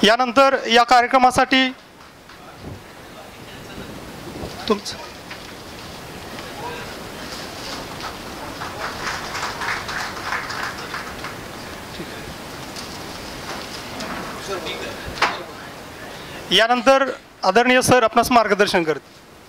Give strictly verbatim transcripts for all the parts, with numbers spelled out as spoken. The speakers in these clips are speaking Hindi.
यानंतर या कार्यक्रमासाठी तुमचं यानंतर आदरणीय सर आपणास मार्गदर्शन करतील.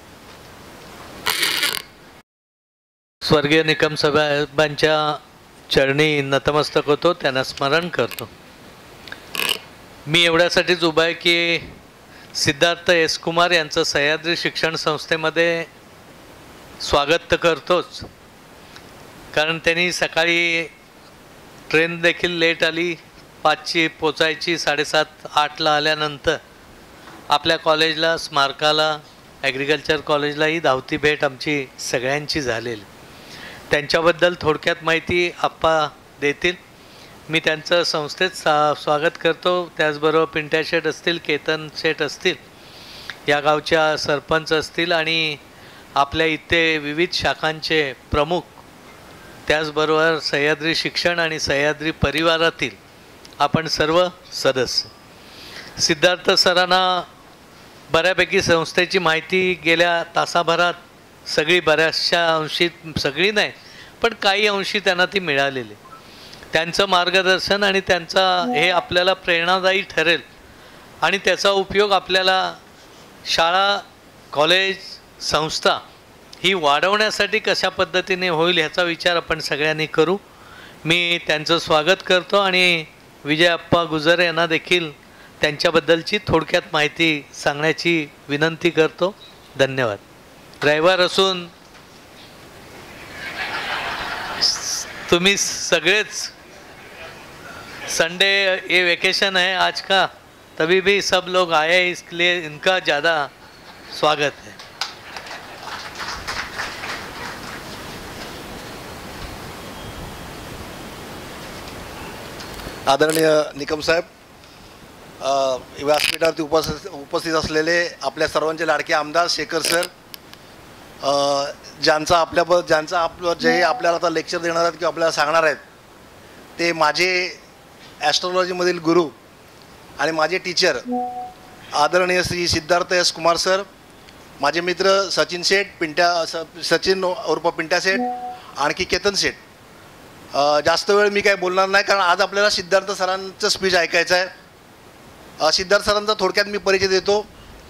स्वर्गीय निकम साहेबांच्या चरणी नतमस्तक होतो, त्यांना स्मरण करतो. मी एवढ्यासाठीच उभा आहे की सिद्धार्थ एस कुमार यांचं सह्याद्री शिक्षण संस्थेमध्ये स्वागत तर करतोच, कारण त्यांनी सकाळी ट्रेन देखील लेट आली, पाचची पोचायची, साडेसात आठला आल्यानंतर आपल्या कॉलेजला, स्मारकाला, ॲग्रिकल्चर कॉलेजलाही धावती भेट आमची सगळ्यांची झालेली. त्यांच्याबद्दल थोडक्यात माहिती आप्पा देतील. मी त्यांचं संस्थेत सा स्वागत करतो. त्याचबरोबर पिंट्या शेठ असतील, केतन शेठ असतील, या गावच्या सरपंच असतील आणि आपल्या इथे विविध शाखांचे प्रमुख, त्याचबरोबर सह्याद्री शिक्षण आणि सह्याद्री परिवारातील आपण सर्व सदस्य. सिद्धार्थ सरांना बऱ्यापैकी संस्थेची माहिती गेल्या तासाभरात सगळी बऱ्याचशा अंशी, सगळी नाही पण काही अंशी त्यांना ती मिळालेली. त्यांचं मार्गदर्शन आणि त्यांचा हे आपल्याला प्रेरणादायी ठरेल आणि त्याचा उपयोग आपल्याला शाळा, कॉलेज, संस्था ही वाढवण्यासाठी कशा पद्धतीने होईल ह्याचा विचार आपण सगळ्यांनी करू. मी त्यांचं स्वागत करतो आणि विजय अप्पा गुजर यांना देखील त्यांच्याबद्दलची थोडक्यात माहिती सांगण्याची विनंती करतो. धन्यवाद. रविवार असून तुम्ही सगळेच, संडे ये वेकेशन है आज का, तभी भी सब लोग आए, इसलिए इनका ज़्यादा स्वागत है. आदरणीय निकम साहेब, व्यासपीठावरती उपस्थित उपस्थित असलेले आपल्या सर्वांचे लाडके आमदार शेखर सर, ज्यांचा आपल्या ज्यांचा आपलं जे आपल्याला आता लेक्चर देणार आहेत किंवा आपल्याला सांगणार आहेत ते माझे ॲस्ट्रॉलॉजीमधील गुरु आणि माझे टीचर आदरणीय श्री सिद्धार्थ एस कुमार सर, माझे मित्र सचिन शेठ, पिंट्या स सचिन उर्फ पिंट्या शेठ, आणखी केतन शेठ. जास्त वेळ मी काही बोलणार नाही, कारण आज आपल्याला सिद्धार्थ सरांचं स्पीच ऐकायचं आहे. सिद्धार्थ सरांचा थोडक्यात मी परिचय देतो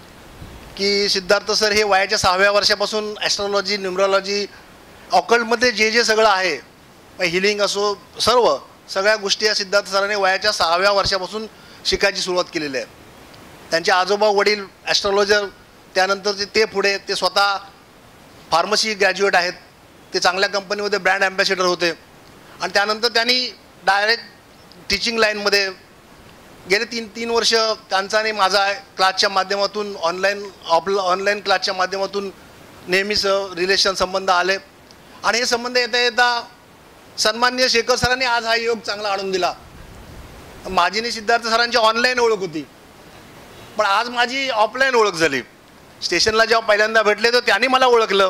की सिद्धार्थ सर हे वयाच्या सहाव्या वर्षापासून ॲस्ट्रॉलॉजी, न्यूमरॉलॉजी, ऑकल्टमध्ये जे जे सगळं आहे, हिलिंग असो, सर्व सगळ्या गोष्टी या सिद्धार्थ सरांनी वयाच्या सहाव्या वर्षापासून शिकायची सुरुवात केलेली आहे. त्यांचे आजोबा वडील ॲस्ट्रॉलॉजर, त्यानंतर ते पुढे ते स्वतः फार्मसी ग्रॅज्युएट आहेत, ते चांगल्या कंपनीमध्ये ब्रँड ॲम्बॅसेडर होते आणि त्यानंतर त्यांनी डायरेक्ट टीचिंग लाईनमध्ये गेले तीन तीन वर्ष त्यांचा आणि माझा क्लासच्या माध्यमातून ऑनलाईन ऑफला ऑनलाईन क्लासच्या माध्यमातून नेहमीच रिलेशन संबंध आले आणि हे संबंध येता येता सन्माननीय शेखर सरांनी आज हा योग चांगला आणून दिला. माझी आणि सिद्धार्थ सरांची ऑनलाईन ओळख होती, पण आज माझी ऑफलाईन ओळख झाली. स्टेशनला जेव्हा पहिल्यांदा भेटले तर त्यांनी मला ओळखलं,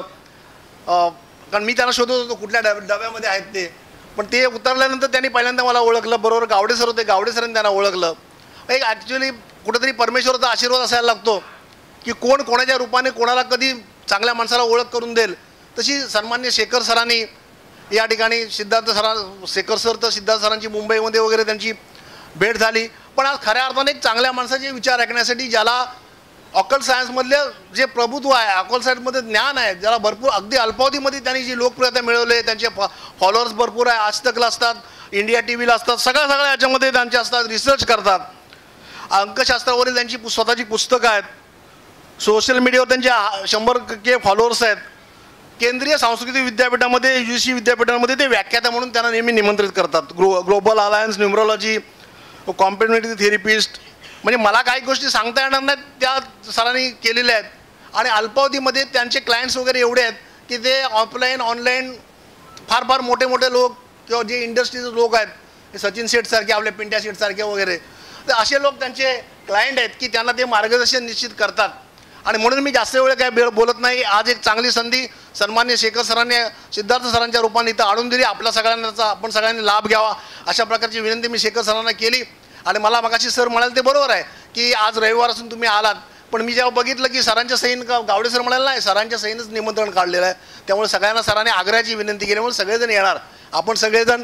कारण मी त्यांना शोधत होतो कुठल्या डब डब्यामध्ये आहेत ते, पण ते उतरल्यानंतर त्यांनी पहिल्यांदा मला ओळखलं. बरोबर गावडे सर होते, गावडे सरांनी त्यांना ओळखलं. एक ॲक्च्युली कुठेतरी परमेश्वराचा आशीर्वाद असायला लागतो की कोण कोणाच्या रूपाने कोणाला कधी चांगल्या माणसाला ओळख करून देईल. तशी सन्मान्य शेखर सरांनी या ठिकाणी सिद्धार्थ सरा शेखर सर तर सिद्धार्थ सरांची मुंबईमध्ये वगैरे त्यांची भेट झाली, पण आज खऱ्या अर्थाने एक चांगल्या माणसाचे विचार ऐकण्यासाठी, ज्याला ऑकल्ट सायन्समधले जे प्रभुत्व आहे, ऑकल्ट सायन्समध्ये ज्ञान आहे, ज्याला भरपूर अगदी अल्पावधीमध्ये त्यांनी जी लोकप्रियता मिळवली आहे, त्यांचे फॉ फॉलोअर्स भरपूर आहे, आज तकला असतात, इंडिया टी व्हीला असतात, सगळ्या सगळ्या याच्यामध्ये त्यांचे असतात, रिसर्च करतात. अंकशास्त्रावरील त्यांची स्वतःची पुस्तकं आहेत, सोशल मीडियावर त्यांचे शंभर के फॉलोअर्स आहेत. केंद्रीय सांस्कृतिक विद्यापीठामध्ये, यू सी विद्यापीठामध्ये ते व्याख्याता म्हणून त्यांना नेहमी निमंत्रित करतात. ग्लो global alliance numerology, competitive therapist, म्हणजे मला काही गोष्टी सांगता येणार नाहीत, त्या सरांनी केलेल्या आहेत. आणि अल्पावधीमध्ये त्यांचे क्लायंट्स वगैरे एवढे आहेत की ते ऑफलाईन ऑनलाईन फार फार मोठे मोठे लोक किंवा जे इंडस्ट्रीचे लोक आहेत, सचिन शेठसारखे, आपले पिंट्या शेठसारखे वगैरे, तर असे लोक त्यांचे क्लायंट आहेत की त्यांना ते मार्गदर्शन निश्चित करतात. आणि म्हणून मी जास्त वेळ काय वेळ बोलत नाही. आज एक चांगली संधी सन्मान्य शेखर सरांनी सिद्धार्थ सरांच्या रूपाने इथं आणून दिली. आपल्या सगळ्यांचा आपण सगळ्यांनी लाभ घ्यावा अशा प्रकारची विनंती मी शेखर सरांना केली. आणि मला मगाशी सर म्हणाले ते बरोबर आहे की आज रविवार असून तुम्ही आलात, पण मी जेव्हा बघितलं की सरांच्या सहीन गावडे सर म्हणाले नाही सरांच्या सहीनच निमंत्रण काढलेलं आहे, त्यामुळे सगळ्यांना सरांनी आग्रहाची विनंती केल्यामुळे सगळेजण येणार. आपण सगळेजण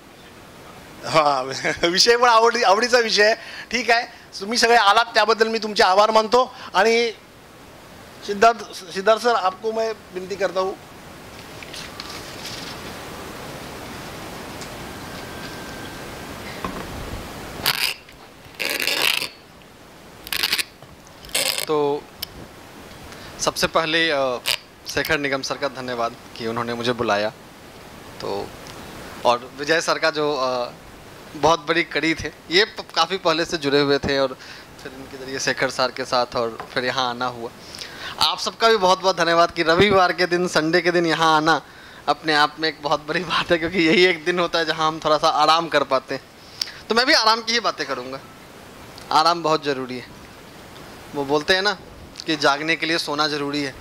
हां विषय पण आवडी आवडीचा विषय आहे. ठीक आहे, तुम्ही सगळे आलात त्याबद्दल मी तुमचे आभार मानतो. आणि सिद्धार्थ सिद्धार्थ सर आपको मैं विनती करता हूँ. तो सबसे पहले अ, शेखर निगम सर का धन्यवाद कि उन्होंने मुझे बुलाया. तो और विजय सर का जो अ, बहुत बड़ी कड़ी थे, ये काफ़ी पहले से जुड़े हुए थे और फिर इनके ज़रिए शेखर सर के साथ और फिर यहाँ आना हुआ. आप सबका भी बहुत बहुत धन्यवाद कि रविवार के दिन, संडे के दिन यहाँ आना अपने आप में एक बहुत बड़ी बात है, क्योंकि यही एक दिन होता है जहाँ हम थोड़ा सा आराम कर पाते हैं. तो मैं भी आराम की ही बातें करूँगा. आराम बहुत ज़रूरी है. वो बोलते हैं ना कि जागने के लिए सोना ज़रूरी है,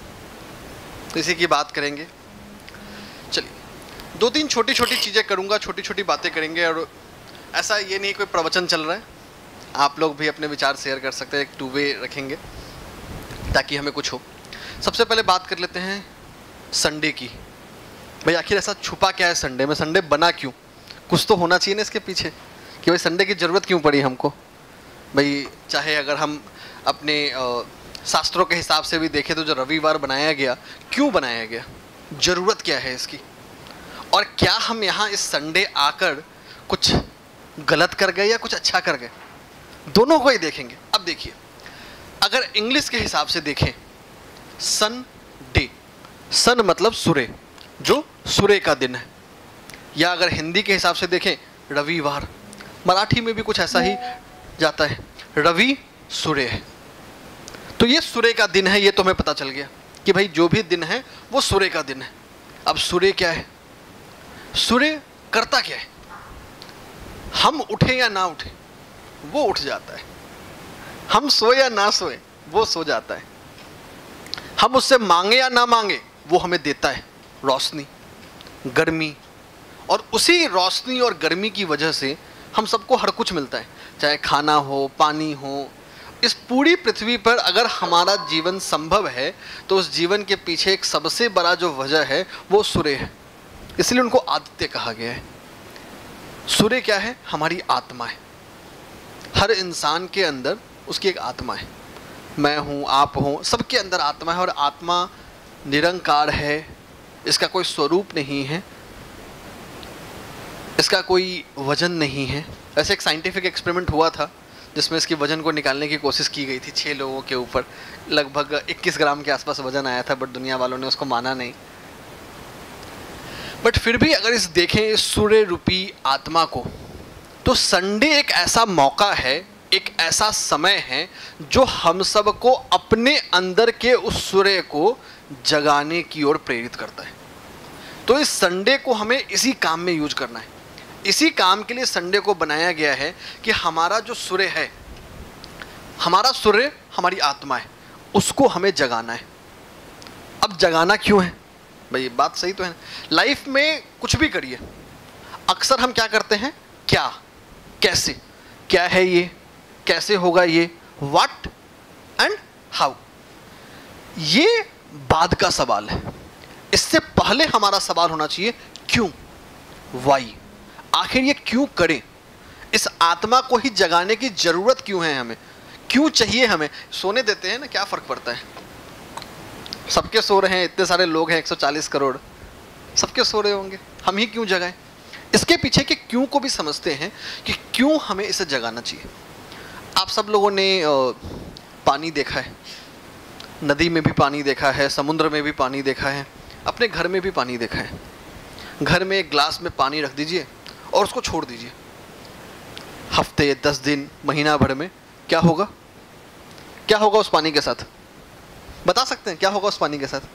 तो इसी की बात करेंगे. चलिए, दो तीन छोटी छोटी चीज़ें करूँगा, छोटी छोटी बातें करेंगे. और ऐसा ये नहीं कोई प्रवचन चल रहा है, आप लोग भी अपने विचार शेयर कर सकते हैं, एक टू वे रखेंगे ताकि हमें कुछ हो. सबसे पहले बात कर लेते हैं संडे की. भाई आखिर ऐसा छुपा क्या है संडे में? संडे बना क्यों? कुछ तो होना चाहिए ना इसके पीछे कि भाई संडे की ज़रूरत क्यों पड़ी हमको. भाई चाहे अगर हम अपने शास्त्रों के हिसाब से भी देखें तो जो रविवार बनाया गया, क्यों बनाया गया, ज़रूरत क्या है इसकी, और क्या हम यहाँ इस संडे आकर कुछ गलत कर गए या कुछ अच्छा कर गए, दोनों को ही देखेंगे. अब देखिए, अगर इंग्लिश के हिसाब से देखें सन डे, सन मतलब सूर्य, जो सूर्य का दिन है, या अगर हिंदी के हिसाब से देखें रविवार, मराठी में भी कुछ ऐसा ही जाता है, रवि सूर्य है. तो ये सूर्य का दिन है, ये तो हमें पता चल गया कि भाई जो भी दिन है वो सूर्य का दिन है. अब सूर्य क्या है? सूर्य करता क्या है? हम उठे या ना उठे वो उठ जाता है, हम सोए या ना सोए वो सो जाता है, हम उससे मांगे या ना मांगे वो हमें देता है रोशनी, गर्मी. और उसी रोशनी और गर्मी की वजह से हम सबको हर कुछ मिलता है, चाहे खाना हो, पानी हो. इस पूरी पृथ्वी पर अगर हमारा जीवन संभव है तो उस जीवन के पीछे एक सबसे बड़ा जो वजह है वो सूर्य है. इसलिए उनको आदित्य कहा गया है. सूर्य क्या है? हमारी आत्मा है. हर इंसान के अंदर उसकी एक आत्मा है. मैं हूँ, आप हो, सबके अंदर आत्मा है. और आत्मा निरंकार है, इसका कोई स्वरूप नहीं है, इसका कोई वजन नहीं है. ऐसे एक साइंटिफिक एक्सपेरिमेंट हुआ था जिसमें इसकी वजन को निकालने की कोशिश की गई थी. छः लोगों के ऊपर लगभग इक्कीस ग्राम के आसपास वजन आया था, बट दुनिया वालों ने उसको माना नहीं. बट फिर भी अगर इस देखें इस सूर्य रूपी आत्मा को, तो संडे एक ऐसा मौका है, एक ऐसा समय है जो हम सब को अपने अंदर के उस सूर्य को जगाने की ओर प्रेरित करता है. तो इस संडे को हमें इसी काम में यूज करना है. इसी काम के लिए संडे को बनाया गया है कि हमारा जो सूर्य है, हमारा सूर्य हमारी आत्मा है, उसको हमें जगाना है. अब जगाना क्यों है भाई? बात सही तो है. लाइफ में कुछ भी करिए, अक्सर हम क्या करते हैं, क्या, कैसे, क्या है ये, कैसे होगा ये, व्हाट एंड हाउ. ये बाद का सवाल है. इससे पहले हमारा सवाल होना चाहिए क्यों, वाई. आखिर ये क्यों करें? इस आत्मा को ही जगाने की जरूरत क्यों है हमें, क्यों चाहिए हमें? सोने देते हैं ना, क्या फर्क पड़ता है? सबके सो रहे हैं, इतने सारे लोग हैं, एक सौ चालीस करोड़, सबके सो रहे होंगे, हम ही क्यों जगाएं? इसके पीछे के क्यों को भी समझते हैं कि क्यों हमें इसे जगाना चाहिए. आप सब लोगों ने पानी देखा है, नदी में भी पानी देखा है, समुद्र में भी पानी देखा है, अपने घर में भी पानी देखा है. घर में एक ग्लास में पानी रख दीजिए और उसको छोड़ दीजिए, हफ्ते, दस दिन, महीना भर में क्या होगा? क्या होगा उस पानी के साथ? बता सकते हैं क्या होगा उस पानी के साथ?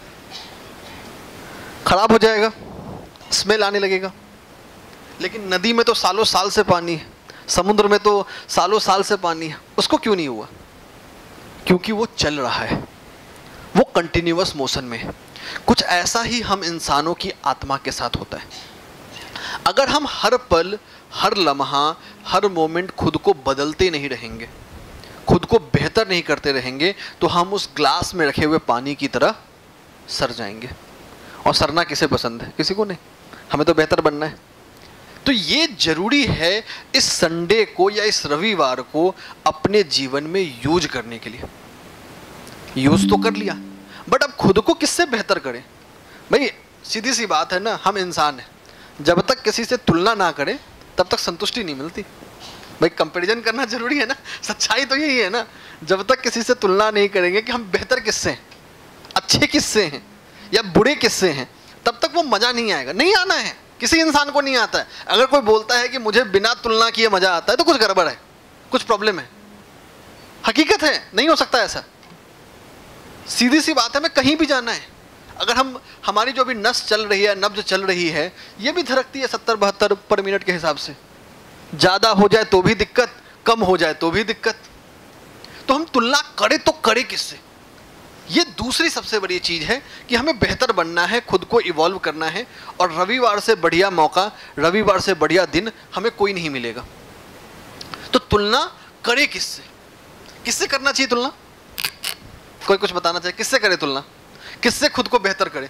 खराब हो जाएगा, स्मेल आने लगेगा. लेकिन नदी में तो सालों साल से पानी है, समुद्र में तो सालों साल से पानी है, उसको क्यों नहीं हुआ? क्योंकि वो चल रहा है, वो कंटिन्यूअस मोशन में है. कुछ ऐसा ही हम इंसानों की आत्मा के साथ होता है. अगर हम हर पल, हर लम्हा, हर मोमेंट खुद को बदलते नहीं रहेंगे, खुद को बेहतर नहीं करते रहेंगे, तो हम उस ग्लास में रखे हुए पानी की तरह सर जाएंगे। और सरना किसे पसंद है? किसी को नहीं। हमें तो बेहतर बनना है। तो ये जरूरी है इस संडे को या इस रविवार को अपने जीवन में यूज करने के लिए। यूज तो कर लिया, बट अब खुद को किससे बेहतर करें? भाई सीधी सी बात है ना, हम इंसान हैं, जब तक किसी से तुलना ना करें तब तक संतुष्टि नहीं मिलती। भाई कंपैरिजन करना जरूरी है ना, सच्चाई तो यही है ना। जब तक किसी से तुलना नहीं करेंगे कि हम बेहतर किससे हैं, अच्छे किससे हैं या बुरे किससे हैं, तब तक वो मजा नहीं आएगा। नहीं आना है, किसी इंसान को नहीं आता है। अगर कोई बोलता है कि मुझे बिना तुलना किए मजा आता है, तो कुछ गड़बड़ है, कुछ प्रॉब्लम है। हकीकत है, नहीं हो सकता ऐसा। सीधी सी बात है, हमें कहीं भी जाना है, अगर हम हमारी जो भी नस चल रही है, नब्ज चल रही है, ये भी धड़कती है सत्तर बहत्तर पर मिनट के हिसाब से। ज़्यादा हो जाए तो भी दिक्कत, कम हो जाए तो भी दिक्कत। तो हम तुलना करें तो करें किससे? ये दूसरी सबसे बड़ी चीज़ है कि हमें बेहतर बनना है, खुद को इवॉल्व करना है। और रविवार से बढ़िया मौका, रविवार से बढ़िया दिन हमें कोई नहीं मिलेगा। तो तुलना करें किससे? किससे करना चाहिए तुलना? कोई कुछ बताना चाहिए, किससे करे तुलना? किससे खुद को बेहतर करे?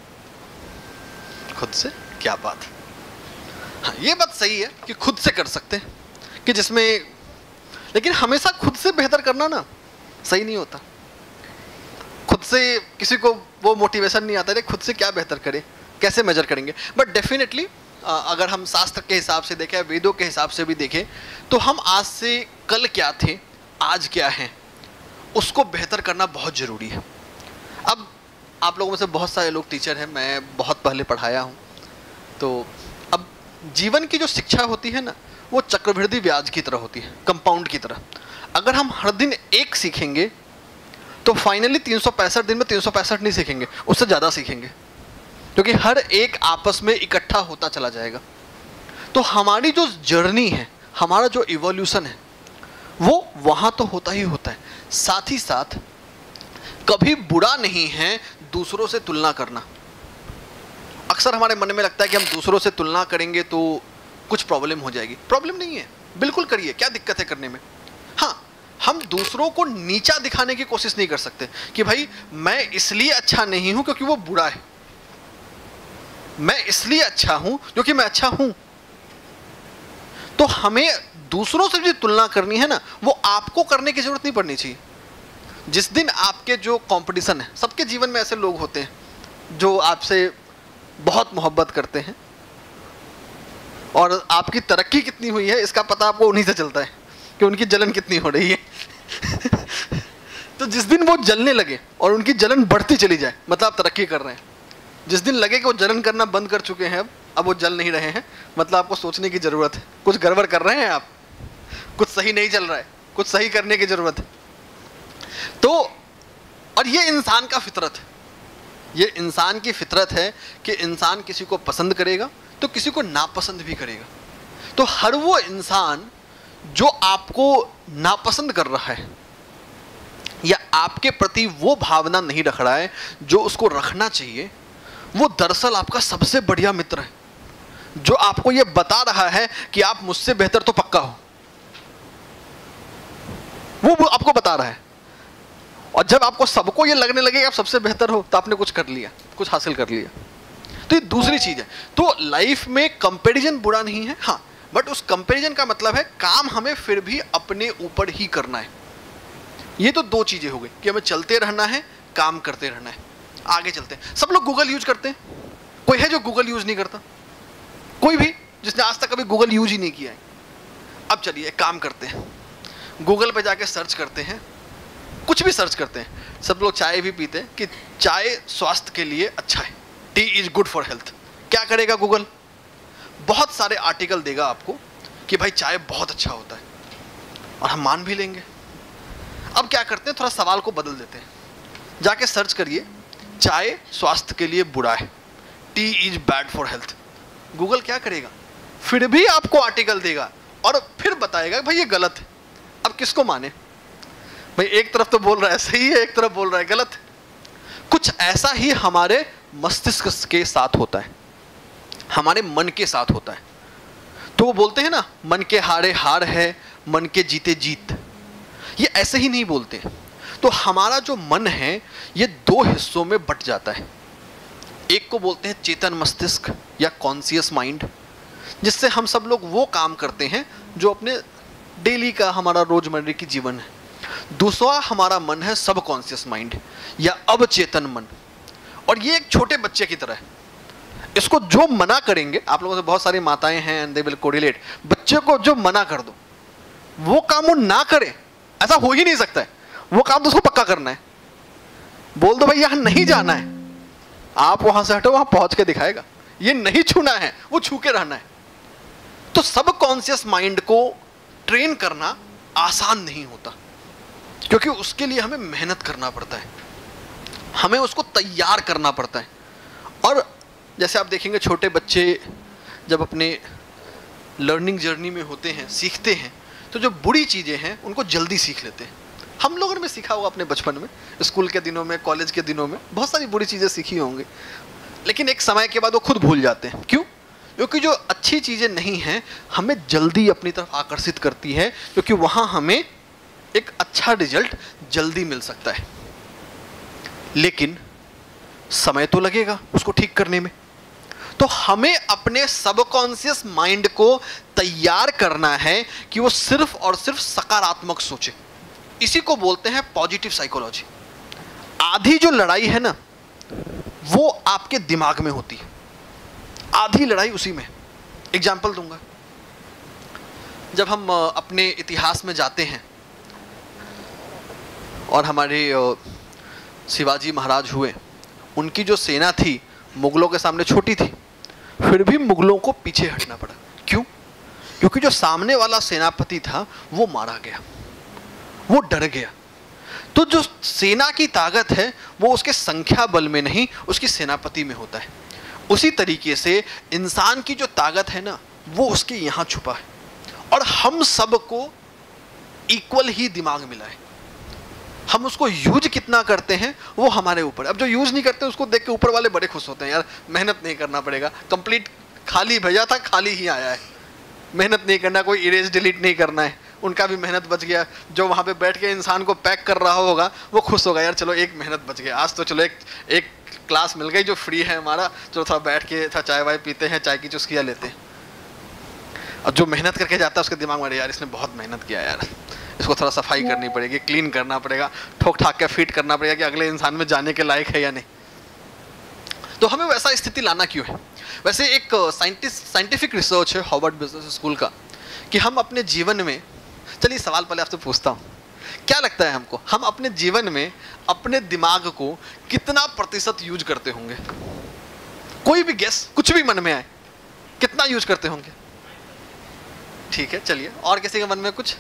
खुद से। क्या बात है। हाँ, ये बात सही है कि खुद से कर सकते हैं, कि जिसमें, लेकिन हमेशा खुद से बेहतर करना ना सही नहीं होता। खुद से किसी को वो मोटिवेशन नहीं आता है खुद से क्या बेहतर करे, कैसे मेजर करेंगे। बट डेफिनेटली अगर हम शास्त्र के हिसाब से देखें, वेदों के हिसाब से भी देखें, तो हम आज से कल क्या थे, आज क्या हैं, उसको बेहतर करना बहुत ज़रूरी है। अब आप लोगों में से बहुत सारे लोग टीचर हैं, मैं बहुत पहले पढ़ाया हूँ। तो अब जीवन की जो शिक्षा होती है ना, वो चक्रवृद्धि ब्याज की तरह होती है, कंपाउंड की तरह। अगर हम हर दिन एक सीखेंगे तो फाइनली तीन सौ पैंसठ दिन में तीन सौ पैंसठ नहीं सीखेंगे, उससे ज़्यादा सीखेंगे, क्योंकि हर एक आपस में इकट्ठा होता चला जाएगा। तो हमारी जो जर्नी है, हमारा जो इवोल्यूशन है, वो वहाँ तो होता ही होता है। साथ ही साथ कभी बुरा नहीं है दूसरों से तुलना करना। अक्सर हमारे मन में लगता है कि हम दूसरों से तुलना करेंगे तो कुछ प्रॉब्लम हो जाएगी। प्रॉब्लम नहीं है, बिल्कुल करिए, क्या दिक्कत है करने में। हाँ, हम दूसरों को नीचा दिखाने की कोशिश नहीं कर सकते कि भाई मैं इसलिए अच्छा नहीं हूं क्योंकि वो बुरा है, मैं इसलिए अच्छा हूं क्योंकि मैं अच्छा हूं। तो हमें दूसरों से जो तुलना करनी है ना, वो आपको करने की जरूरत नहीं पड़नी चाहिए। जिस दिन आपके जो कंपटीशन है, सबके जीवन में ऐसे लोग होते हैं जो आपसे बहुत मोहब्बत करते हैं, और आपकी तरक्की कितनी हुई है इसका पता आपको उन्हीं से चलता है कि उनकी जलन कितनी हो रही है। तो जिस दिन वो जलने लगे और उनकी जलन बढ़ती चली जाए, मतलब आप तरक्की कर रहे हैं। जिस दिन लगे कि वो जलन करना बंद कर चुके हैं, अब अब वो जल नहीं रहे हैं, मतलब आपको सोचने की ज़रूरत है, कुछ गड़बड़ कर रहे हैं आप, कुछ सही नहीं चल रहा है, कुछ सही करने की ज़रूरत है। तो और ये इंसान का फितरत है, ये इंसान की फितरत है कि इंसान किसी को पसंद करेगा तो किसी को नापसंद भी करेगा। तो हर वो इंसान जो आपको नापसंद कर रहा है या आपके प्रति वो भावना नहीं रख रहा है जो उसको रखना चाहिए, वो दरअसल आपका सबसे बढ़िया मित्र है, जो आपको ये बता रहा है कि आप मुझसे बेहतर तो पक्का हो। वो, वो आपको बता रहा है। और जब आपको सबको ये लगने लगे कि आप सबसे बेहतर हो, तो आपने कुछ कर लिया, कुछ हासिल कर लिया। तो ये दूसरी चीज है। तो लाइफ में कंपैरिजन बुरा नहीं है, हाँ, बट उस कंपैरिजन का मतलब है काम हमें फिर भी अपने ऊपर ही करना है। ये तो दो चीजें हो गई कि हमें चलते रहना है, काम करते रहना है, आगे चलते हैं। सब लोग गूगल यूज करते हैं, कोई है जो गूगल यूज नहीं करता? कोई भी जिसने आज तक कभी गूगल यूज ही नहीं किया है। अब चलिए एक काम करते हैं, गूगल पे जाके सर्च करते हैं, कुछ भी सर्च करते हैं। सब लोग चाय भी पीते हैं कि चाय स्वास्थ्य के लिए अच्छा है, tea is good for health. क्या करेगा गूगल? बहुत सारे आर्टिकल देगा आपको कि भाई चाय बहुत अच्छा होता है, और हम मान भी लेंगे। अब क्या करते हैं, थोड़ा सवाल को बदल देते हैं, जाके सर्च करिए चाय स्वास्थ्य के लिए बुरा है, tea is bad for health. Google क्या करेगा? फिर भी आपको आर्टिकल देगा और फिर बताएगा भाई ये गलत है। अब किसको माने भाई? एक तरफ तो बोल रहा है सही है, एक तरफ बोल रहा है गलत है। कुछ ऐसा ही हमारे मस्तिष्क के साथ होता है। हमारे मन के साथ होता है। तो वो बोलते हैं ना, मन के हारे हार है, मन के जीते जीत। ये ऐसे ही नहीं बोलते। तो हमारा जो मन है ये दो हिस्सों में बट जाता है। एक को बोलते हैं चेतन मस्तिष्क या कॉन्शियस माइंड, जिससे हम सब लोग वो काम करते हैं जो अपने डेली का हमारा रोजमर्रा की जीवन है। दूसरा हमारा मन है सब कॉन्शियस माइंड या अवचेतन मन, और ये एक छोटे बच्चे की तरह है। इसको जो मना करेंगे, आप लोगों से बहुत सारी माताएं हैं एंड दे विल कोरिलेट, बच्चे को जो मना कर दो वो काम वो ना करे, ऐसा हो ही नहीं सकता है। वो काम तो उसको पक्का करना है। बोल दो भाई यहां नहीं जाना है, आप वहां से हटो, वहां पहुंच के दिखाएगा। ये नहीं छूना है, वो छू के रहना है। तो सब कॉन्शियस माइंड को ट्रेन करना आसान नहीं होता, क्योंकि उसके लिए हमें मेहनत करना पड़ता है, हमें उसको तैयार करना पड़ता है। और जैसे आप देखेंगे छोटे बच्चे जब अपने लर्निंग जर्नी में होते हैं, सीखते हैं, तो जो बुरी चीज़ें हैं उनको जल्दी सीख लेते हैं। हम लोगों ने सीखा होगा अपने बचपन में, स्कूल के दिनों में, कॉलेज के दिनों में बहुत सारी बुरी चीज़ें सीखी होंगी, लेकिन एक समय के बाद वो खुद भूल जाते हैं। क्यों? क्योंकि जो अच्छी चीज़ें नहीं हैं हमें जल्दी अपनी तरफ आकर्षित करती है, क्योंकि वहाँ हमें एक अच्छा रिजल्ट जल्दी मिल सकता है। लेकिन समय तो लगेगा उसको ठीक करने में। तो हमें अपने सबकॉन्शियस माइंड को तैयार करना है कि वो सिर्फ और सिर्फ सकारात्मक सोचे। इसी को बोलते हैं पॉजिटिव साइकोलॉजी। आधी जो लड़ाई है ना वो आपके दिमाग में होती है, आधी लड़ाई उसी में। एग्जाम्पल दूंगा, जब हम अपने इतिहास में जाते हैं और हमारे शिवाजी महाराज हुए, उनकी जो सेना थी मुगलों के सामने छोटी थी, फिर भी मुगलों को पीछे हटना पड़ा। क्यों? क्योंकि जो सामने वाला सेनापति था वो मारा गया, वो डर गया। तो जो सेना की ताकत है वो उसके संख्या बल में नहीं, उसकी सेनापति में होता है। उसी तरीके से इंसान की जो ताकत है ना वो उसके यहाँ छुपा है, और हम सबको इक्वल ही दिमाग मिला है। हम उसको यूज कितना करते हैं वो हमारे ऊपर। अब जो यूज नहीं करते उसको देख के ऊपर वाले बड़े खुश होते हैं, यार मेहनत नहीं करना पड़ेगा, कंप्लीट खाली भेजा था खाली ही आया है, मेहनत नहीं करना, कोई इरेज डिलीट नहीं करना है, उनका भी मेहनत बच गया। जो वहाँ पे बैठ के इंसान को पैक कर रहा होगा वो खुश होगा, यार चलो एक मेहनत बच गया, आज तो चलो एक एक क्लास मिल गई जो फ्री है हमारा, चलो थोड़ा बैठ के था चाय वाय पीते हैं, चाय की चुस्कियाँ लेते हैं। और जो मेहनत करके जाता है उसके दिमाग में, यार इसने बहुत मेहनत किया यार, इसको थोड़ा सफाई करनी पड़ेगी, क्लीन करना पड़ेगा, ठोक ठाक के फिट करना पड़ेगा कि अगले इंसान में जाने के लायक है या नहीं। तो हमें वैसा स्थिति लाना क्यों है? वैसे एक साइंटिस्ट साइंटिफिक रिसर्च है हार्वर्ड बिजनेस स्कूल का, कि हम अपने जीवन में, चलिए सवाल पहले आपसे पूछता हूँ, क्या लगता है हमको, हम अपने जीवन में अपने दिमाग को कितना प्रतिशत यूज करते होंगे? कोई भी गेस, कुछ भी मन में आए, कितना यूज करते होंगे? ठीक है, चलिए, और किसी के मन में कुछ?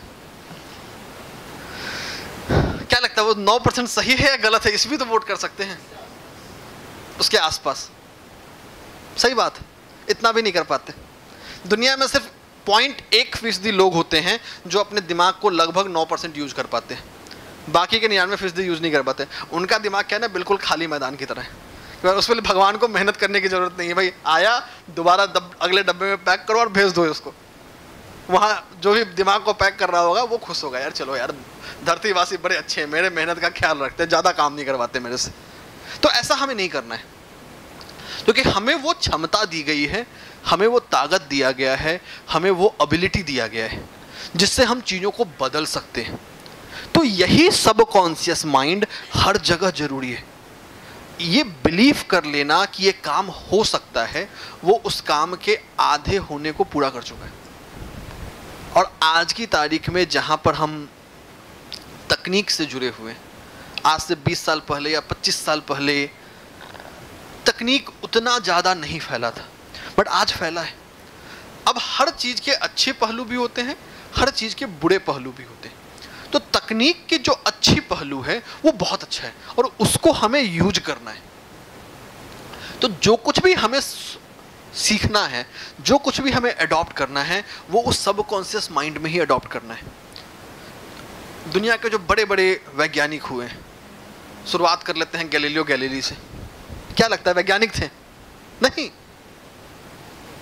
क्या लगता है वो नौ परसेंट सही है या गलत है? इस भी तो वोट कर सकते हैं, उसके आसपास। सही बात, इतना भी नहीं कर पाते। दुनिया में सिर्फ पॉइंट एक फीसदी लोग होते हैं जो अपने दिमाग को लगभग नौ परसेंट यूज कर पाते हैं, बाकी के निन्यानवे फीसदी यूज नहीं कर पाते। उनका दिमाग क्या है ना, बिल्कुल खाली मैदान की तरह है। उस पर भगवान को मेहनत करने की जरूरत नहीं है, भाई आया दोबारा दब, अगले डब्बे में पैक करो और भेज दो उसको। वहाँ जो भी दिमाग को पैक कर रहा होगा वो खुश होगा, यार चलो यार धरतीवासी बड़े अच्छे हैं, मेरे मेहनत का ख्याल रखते हैं, ज़्यादा काम नहीं करवाते मेरे से। तो ऐसा हमें नहीं करना है, क्योंकि हमें वो क्षमता दी गई है, हमें वो ताकत दिया गया है, हमें वो एबिलिटी दिया गया है जिससे हम चीज़ों को बदल सकते हैं। तो यही सबकॉन्शियस माइंड हर जगह जरूरी है। ये बिलीव कर लेना कि ये काम हो सकता है, वो उस काम के आधे होने को पूरा कर चुका है। और आज की तारीख में जहाँ पर हम तकनीक से जुड़े हुए, आज से बीस साल पहले या पच्चीस साल पहले तकनीक उतना ज़्यादा नहीं फैला था, बट आज फैला है। अब हर चीज़ के अच्छे पहलू भी होते हैं, हर चीज़ के बुरे पहलू भी होते हैं। तो तकनीक के जो अच्छी पहलू है वो बहुत अच्छा है और उसको हमें यूज करना है। तो जो कुछ भी हमें सीखना है, जो कुछ भी हमें अडॉप्ट करना है, वो उस सबकॉन्शियस माइंड में ही अडॉप्ट करना है। दुनिया के जो बड़े बड़े वैज्ञानिक हुए, शुरुआत कर लेते हैं गैलीलियो गैलीली से। क्या लगता है वैज्ञानिक थे? नहीं,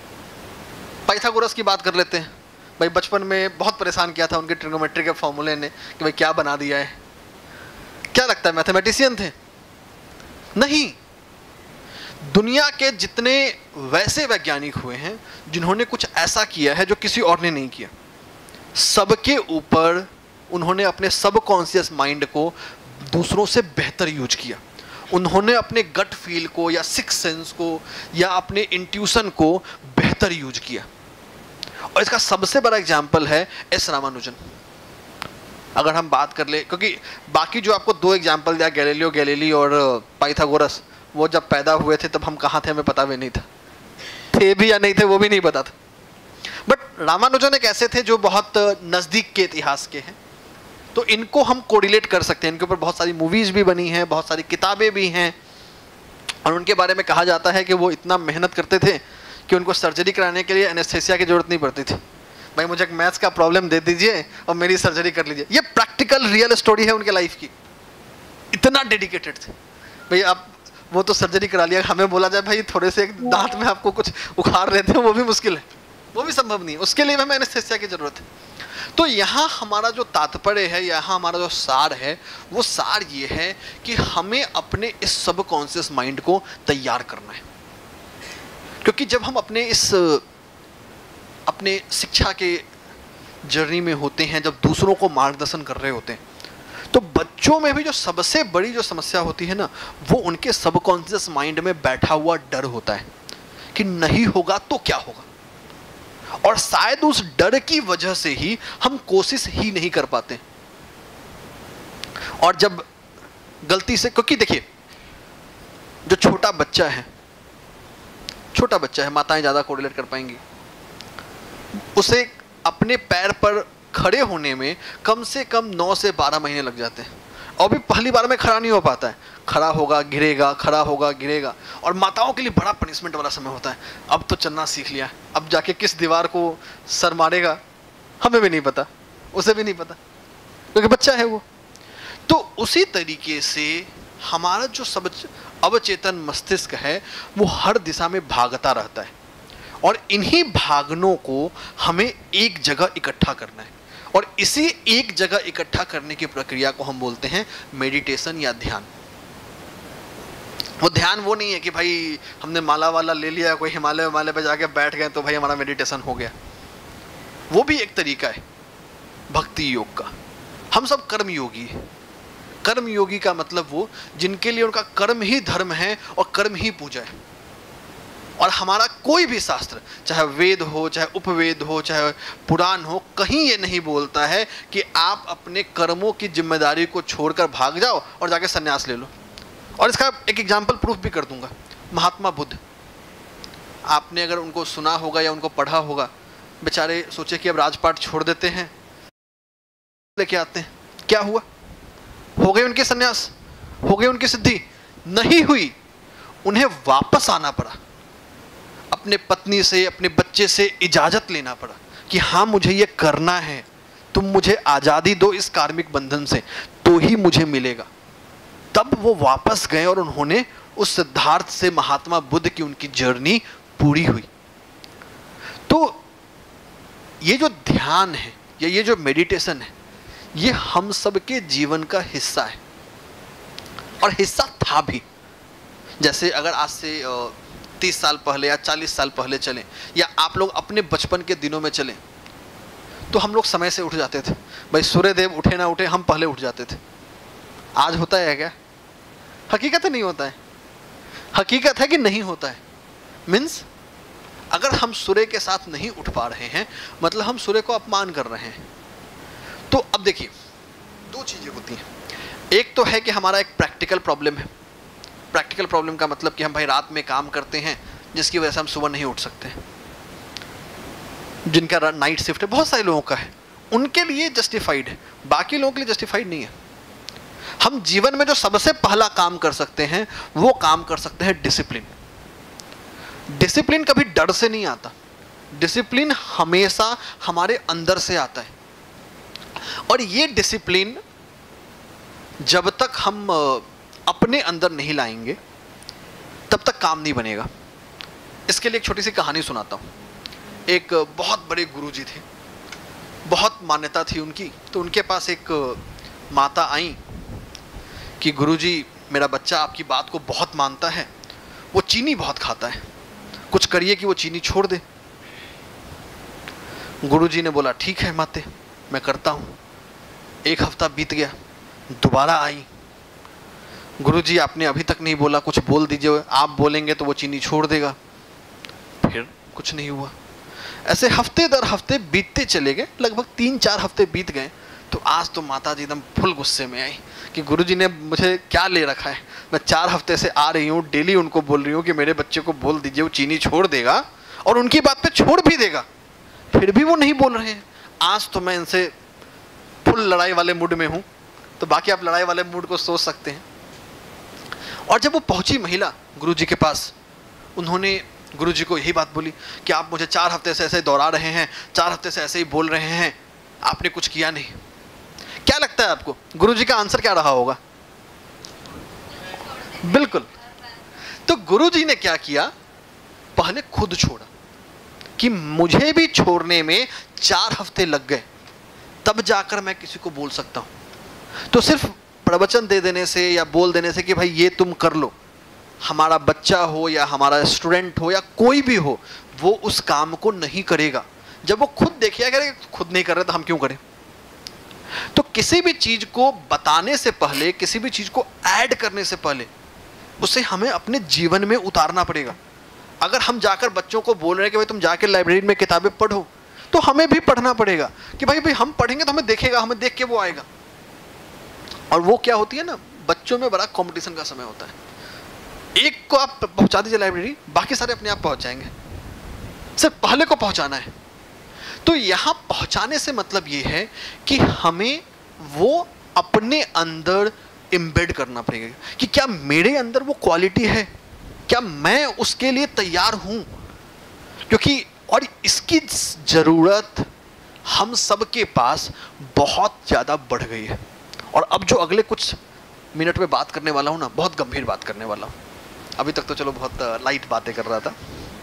पाइथागोरस की बात कर लेते हैं। भाई बचपन में बहुत परेशान किया था उनके ट्रिग्नोमेट्री के फॉर्मूले ने कि भाई क्या बना दिया है। क्या लगता है मैथमेटिशियन थे? नहीं। दुनिया के जितने वैसे वैज्ञानिक हुए हैं जिन्होंने कुछ ऐसा किया है जो किसी और ने नहीं किया, सबके ऊपर उन्होंने अपने सबकॉन्शियस माइंड को दूसरों से बेहतर यूज किया। उन्होंने अपने गट फील को या सिक्स सेंस को या अपने इंट्यूशन को बेहतर यूज किया। और इसका सबसे बड़ा एग्जाम्पल है एस रामानुजन। अगर हम बात कर ले, क्योंकि बाकी जो आपको दो एग्जाम्पल दिया गैलीलियो गैलीली और पाइथागोरस, वो जब पैदा हुए थे तब हम कहाँ थे हमें पता भी नहीं था, थे भी या नहीं थे वो भी नहीं पता था। बट रामानुजन एक ऐसे थे जो बहुत नज़दीक के इतिहास के हैं, तो इनको हम कोरिलेट कर सकते हैं। इनके ऊपर बहुत सारी मूवीज भी बनी हैं, बहुत सारी किताबें भी हैं, और उनके बारे में कहा जाता है कि वो इतना मेहनत करते थे कि उनको सर्जरी कराने के लिए एनेस्थेसिया की जरूरत नहीं पड़ती थी। भाई मुझे एक मैथ्स का प्रॉब्लम दे दीजिए और मेरी सर्जरी कर लीजिए। ये प्रैक्टिकल रियल स्टोरी है उनके लाइफ की। इतना डेडिकेटेड थे भाई। अब वो तो सर्जरी करा लिया, हमें बोला जाए भाई थोड़े से एक दांत में आपको कुछ उखाड़ रहे थे, वो भी मुश्किल है, वो भी संभव नहीं है, उसके लिए हमें एनेस्थेसिया की जरूरत है। तो यहाँ हमारा जो तात्पर्य है, यहाँ हमारा जो सार है, वो सार ये है कि हमें अपने इस सबकॉन्शियस माइंड को तैयार करना है। क्योंकि जब हम अपने इस अपने शिक्षा के जर्नी में होते हैं, जब दूसरों को मार्गदर्शन कर रहे होते हैं, तो बच्चों में भी जो सबसे बड़ी जो समस्या होती है ना, वो उनके सबकॉन्शियस माइंड में बैठा हुआ डर होता है कि नहीं होगा तो क्या होगा। और शायद उस डर की वजह से ही हम कोशिश ही नहीं कर पाते। और जब गलती से, क्योंकि देखिए जो छोटा बच्चा है, छोटा बच्चा है, माताएं ज्यादा कोरिलेट कर पाएंगी, उसे अपने पैर पर खड़े होने में कम से कम नौ से बारह महीने लग जाते हैं, और भी पहली बार में खड़ा नहीं हो पाता है। खड़ा होगा गिरेगा, खड़ा होगा गिरेगा, और माताओं के लिए बड़ा पनिशमेंट वाला समय होता है। अब तो चलना सीख लिया, अब जाके किस दीवार को सर मारेगा हमें भी नहीं पता, उसे भी नहीं पता, क्योंकि बच्चा है वो। तो उसी तरीके से हमारा जो सब अवचेतन मस्तिष्क है वो हर दिशा में भागता रहता है, और इन्हीं भागनों को हमें एक जगह इकट्ठा करना है। और इसी एक जगह इकट्ठा करने की प्रक्रिया को हम बोलते हैं मेडिटेशन या ध्यान। वो ध्यान वो नहीं है कि भाई हमने माला वाला ले लिया, कोई हिमालय हिमालय पे जाके बैठ गए तो भाई हमारा मेडिटेशन हो गया। वो भी एक तरीका है भक्ति योग का। हम सब कर्म योगी हैं। कर्म योगी का मतलब वो जिनके लिए उनका कर्म ही धर्म है और कर्म ही पूजा है। और हमारा कोई भी शास्त्र, चाहे वेद हो, चाहे उपवेद हो, चाहे पुराण हो, कहीं ये नहीं बोलता है कि आप अपने कर्मों की जिम्मेदारी को छोड़कर भाग जाओ और जाके संन्यास ले लो। और इसका एक एग्जाम्पल प्रूफ भी कर दूंगा। महात्मा बुद्ध, आपने अगर उनको सुना होगा या उनको पढ़ा होगा, बेचारे सोचे कि अब राजपाट छोड़ देते हैं, लेके आते हैं। क्या हुआ? हो गई उनकी संन्यास, हो गई उनकी सिद्धि? नहीं हुई। उन्हें वापस आना पड़ा, अपने पत्नी से, अपने बच्चे से इजाजत लेना पड़ा कि हाँ मुझे ये करना है, तुम मुझे आज़ादी दो इस कार्मिक बंधन से, तो ही मुझे मिलेगा। तब वो वापस गए और उन्होंने उस सिद्धार्थ से महात्मा बुद्ध की उनकी जर्नी पूरी हुई। तो ये जो ध्यान है या ये जो मेडिटेशन है, ये हम सबके जीवन का हिस्सा है, और हिस्सा था भी। जैसे अगर आज से तीस साल पहले या चालीस साल पहले चलें, या आप लोग अपने बचपन के दिनों में चलें, तो हम लोग समय से उठ जाते थे। भाई सूर्यदेव उठे ना उठे, हम पहले उठ जाते थे। आज होता है क्या? हकीकत नहीं होता है। हकीकत है कि नहीं होता है। मीन्स अगर हम सूर्य के साथ नहीं उठ पा रहे हैं, मतलब हम सूर्य को अपमान कर रहे हैं। तो अब देखिए, दो चीजें होती हैं। एक तो है कि हमारा एक प्रैक्टिकल प्रॉब्लम है। प्रैक्टिकल प्रॉब्लम का मतलब कि हम भाई रात में काम करते हैं, जिसकी वजह से हम सुबह नहीं उठ सकते, जिनका नाइट शिफ्ट है, बहुत सारे लोगों का है, उनके लिए जस्टिफाइड है, बाकी लोगों के लिए जस्टिफाइड नहीं है। हम जीवन में जो सबसे पहला काम कर सकते हैं, वो काम कर सकते हैं डिसिप्लिन। डिसिप्लिन कभी डर से नहीं आता, डिसिप्लिन हमेशा हमारे अंदर से आता है। और ये डिसिप्लिन जब तक हम अपने अंदर नहीं लाएंगे, तब तक काम नहीं बनेगा। इसके लिए एक छोटी सी कहानी सुनाता हूं। एक बहुत बड़े गुरुजी थे, बहुत मान्यता थी उनकी। तो उनके पास एक माता आई कि गुरुजी, मेरा बच्चा आपकी बात को बहुत मानता है, वो चीनी बहुत खाता है, कुछ करिए कि वो चीनी छोड़ दे। गुरुजी ने बोला ठीक है माते, मैं करता हूँ। एक हफ्ता बीत गया, दोबारा आई, गुरुजी आपने अभी तक नहीं बोला, कुछ बोल दीजिए, आप बोलेंगे तो वो चीनी छोड़ देगा। फिर कुछ नहीं हुआ। ऐसे हफ्ते दर हफ्ते बीतते चले गए, लगभग तीन चार हफ्ते बीत गए। तो आज तो माता जी एकदम फुल गुस्से में आई कि गुरुजी ने मुझे क्या ले रखा है, मैं चार हफ्ते से आ रही हूँ, डेली उनको बोल रही हूँ कि मेरे बच्चे को बोल दीजिए वो चीनी छोड़ देगा, और उनकी बात पे छोड़ भी देगा, फिर भी वो नहीं बोल रहे हैं। आज तो मैं इनसे फुल लड़ाई वाले मूड में हूँ। तो बाकी आप लड़ाई वाले मूड को सोच सकते हैं। और जब वो पहुंची महिला गुरुजी के पास, उन्होंने गुरुजी को यही बात बोली कि आप मुझे चार हफ्ते से ऐसे दोहरा रहे हैं, चार हफ्ते से ऐसे ही बोल रहे हैं, आपने कुछ किया नहीं। क्या लगता है आपको गुरुजी का आंसर क्या रहा होगा? बिल्कुल। तो गुरुजी ने क्या किया, पहले खुद छोड़ा कि मुझे भी छोड़ने में चार हफ्ते लग गए, तब जाकर मैं किसी को बोल सकता हूं। तो सिर्फ प्रवचन दे देने से या बोल देने से कि भाई ये तुम कर लो, हमारा बच्चा हो या हमारा स्टूडेंट हो या कोई भी हो, वो उस काम को नहीं करेगा। जब वो खुद देखिए, अगर खुद नहीं कर रहे तो हम क्यों करें? तो किसी भी चीज को बताने से पहले, किसी भी चीज को ऐड करने से पहले, उसे हमें अपने जीवन में उतारना पड़ेगा। अगर हम जाकर बच्चों को बोल रहे हैं कि भाई तुम जाकर लाइब्रेरी में किताबें पढ़ो, तो हमें भी पढ़ना पड़ेगा कि भाई भाई हम पढ़ेंगे तो हमें देखेगा, हमें देख के वो आएगा। और वो क्या होती है ना, बच्चों में बड़ा कंपटीशन का समय होता है। एक को आप पहुंचा दीजिए लाइब्रेरी, बाकी सारे अपने आप पहुंच जाएंगे, सिर्फ पहले को पहुंचाना है। तो यहां पहुंचाने से मतलब ये है कि हमें वो अपने अंदर एम्बेड करना पड़ेगा कि क्या मेरे अंदर वो क्वालिटी है, क्या मैं उसके लिए तैयार हूं। क्योंकि और इसकी जरूरत हम सबके पास बहुत ज्यादा बढ़ गई है। और अब जो अगले कुछ मिनट में बात करने वाला हूं ना, बहुत गंभीर बात करने वाला हूं। अभी तक तो चलो बहुत लाइट बातें कर रहा था।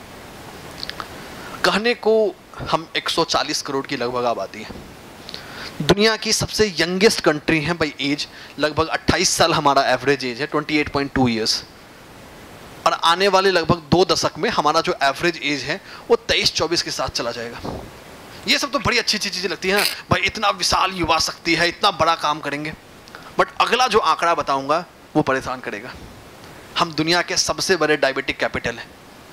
कहने को हम एक सौ चालीस करोड़ की लगभग आबादी है, दुनिया की सबसे यंगेस्ट कंट्री है बाई एज, लगभग अट्ठाईस साल हमारा एवरेज एज है, अट्ठाईस पॉइंट दो इयर्स। और आने वाले लगभग दो दशक में हमारा जो एवरेज एज है वो तेईस चौबीस के साथ चला जाएगा। ये सब तो बड़ी अच्छी अच्छी चीजें लगती हैं भाई, इतना विशाल युवा शक्ति है, इतना बड़ा काम करेंगे। बट अगला जो आंकड़ा बताऊंगा वो परेशान करेगा। हम दुनिया के सबसे बड़े डायबिटिक कैपिटल हैं।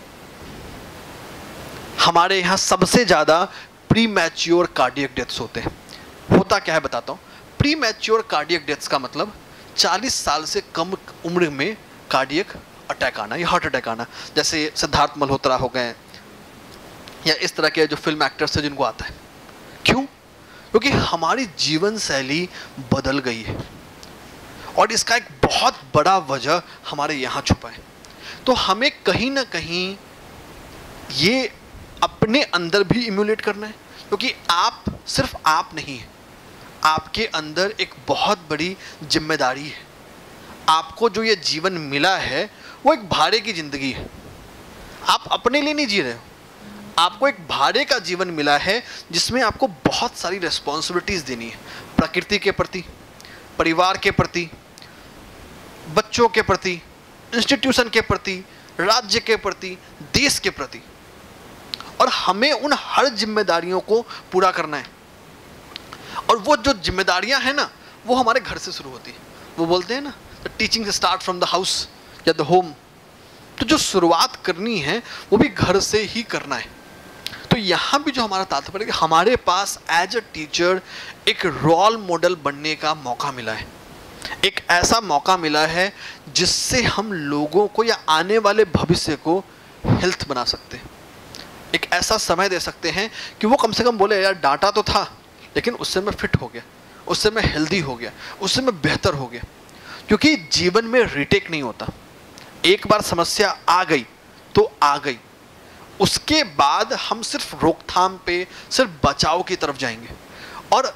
हमारे यहाँ सबसे ज्यादा प्री मैच्योर कार्डियक डेथ्स होते हैं। होता क्या है बताता हूँ। प्री मैच्योर कार्डियक डेथ्स का मतलब चालीस साल से कम उम्र में कार्डियक अटैक आना या हार्ट अटैक आना। जैसे सिद्धार्थ मल्होत्रा हो गए या इस तरह के जो फिल्म एक्टर्स हैं जिनको आता है। क्यों? क्योंकि हमारी जीवन शैली बदल गई है और इसका एक बहुत बड़ा वजह हमारे यहाँ छुपा है। तो हमें कहीं ना कहीं ये अपने अंदर भी इम्यूलेट करना है, क्योंकि आप सिर्फ आप नहीं हैं, आपके अंदर एक बहुत बड़ी जिम्मेदारी है। आपको जो ये जीवन मिला है वो एक भाड़े की जिंदगी है। आप अपने लिए नहीं जी रहे हो, आपको एक भाड़े का जीवन मिला है जिसमें आपको बहुत सारी रिस्पॉन्सिबिलिटीज देनी है, प्रकृति के प्रति, परिवार के प्रति, बच्चों के प्रति, इंस्टीट्यूशन के प्रति, राज्य के प्रति, देश के प्रति। और हमें उन हर जिम्मेदारियों को पूरा करना है। और वो जो जिम्मेदारियां हैं ना, वो हमारे घर से शुरू होती है। वो बोलते हैं ना, teaching start from the house या द होम। तो जो शुरुआत करनी है वो भी घर से ही करना है। तो यहाँ भी जो हमारा तात्पर्य है कि हमारे पास एज अ टीचर एक रोल मॉडल बनने का मौका मिला है। एक ऐसा मौका मिला है जिससे हम लोगों को या आने वाले भविष्य को हेल्थ बना सकते हैं। एक ऐसा समय दे सकते हैं कि वो कम से कम बोले यार डांटा तो था, लेकिन उससे मैं फिट हो गया, उससे मैं हेल्दी हो गया, उससे मैं बेहतर हो गया। क्योंकि जीवन में रिटेक नहीं होता। एक बार समस्या आ गई तो आ गई, उसके बाद हम सिर्फ रोकथाम पे, सिर्फ बचाव की तरफ जाएंगे। और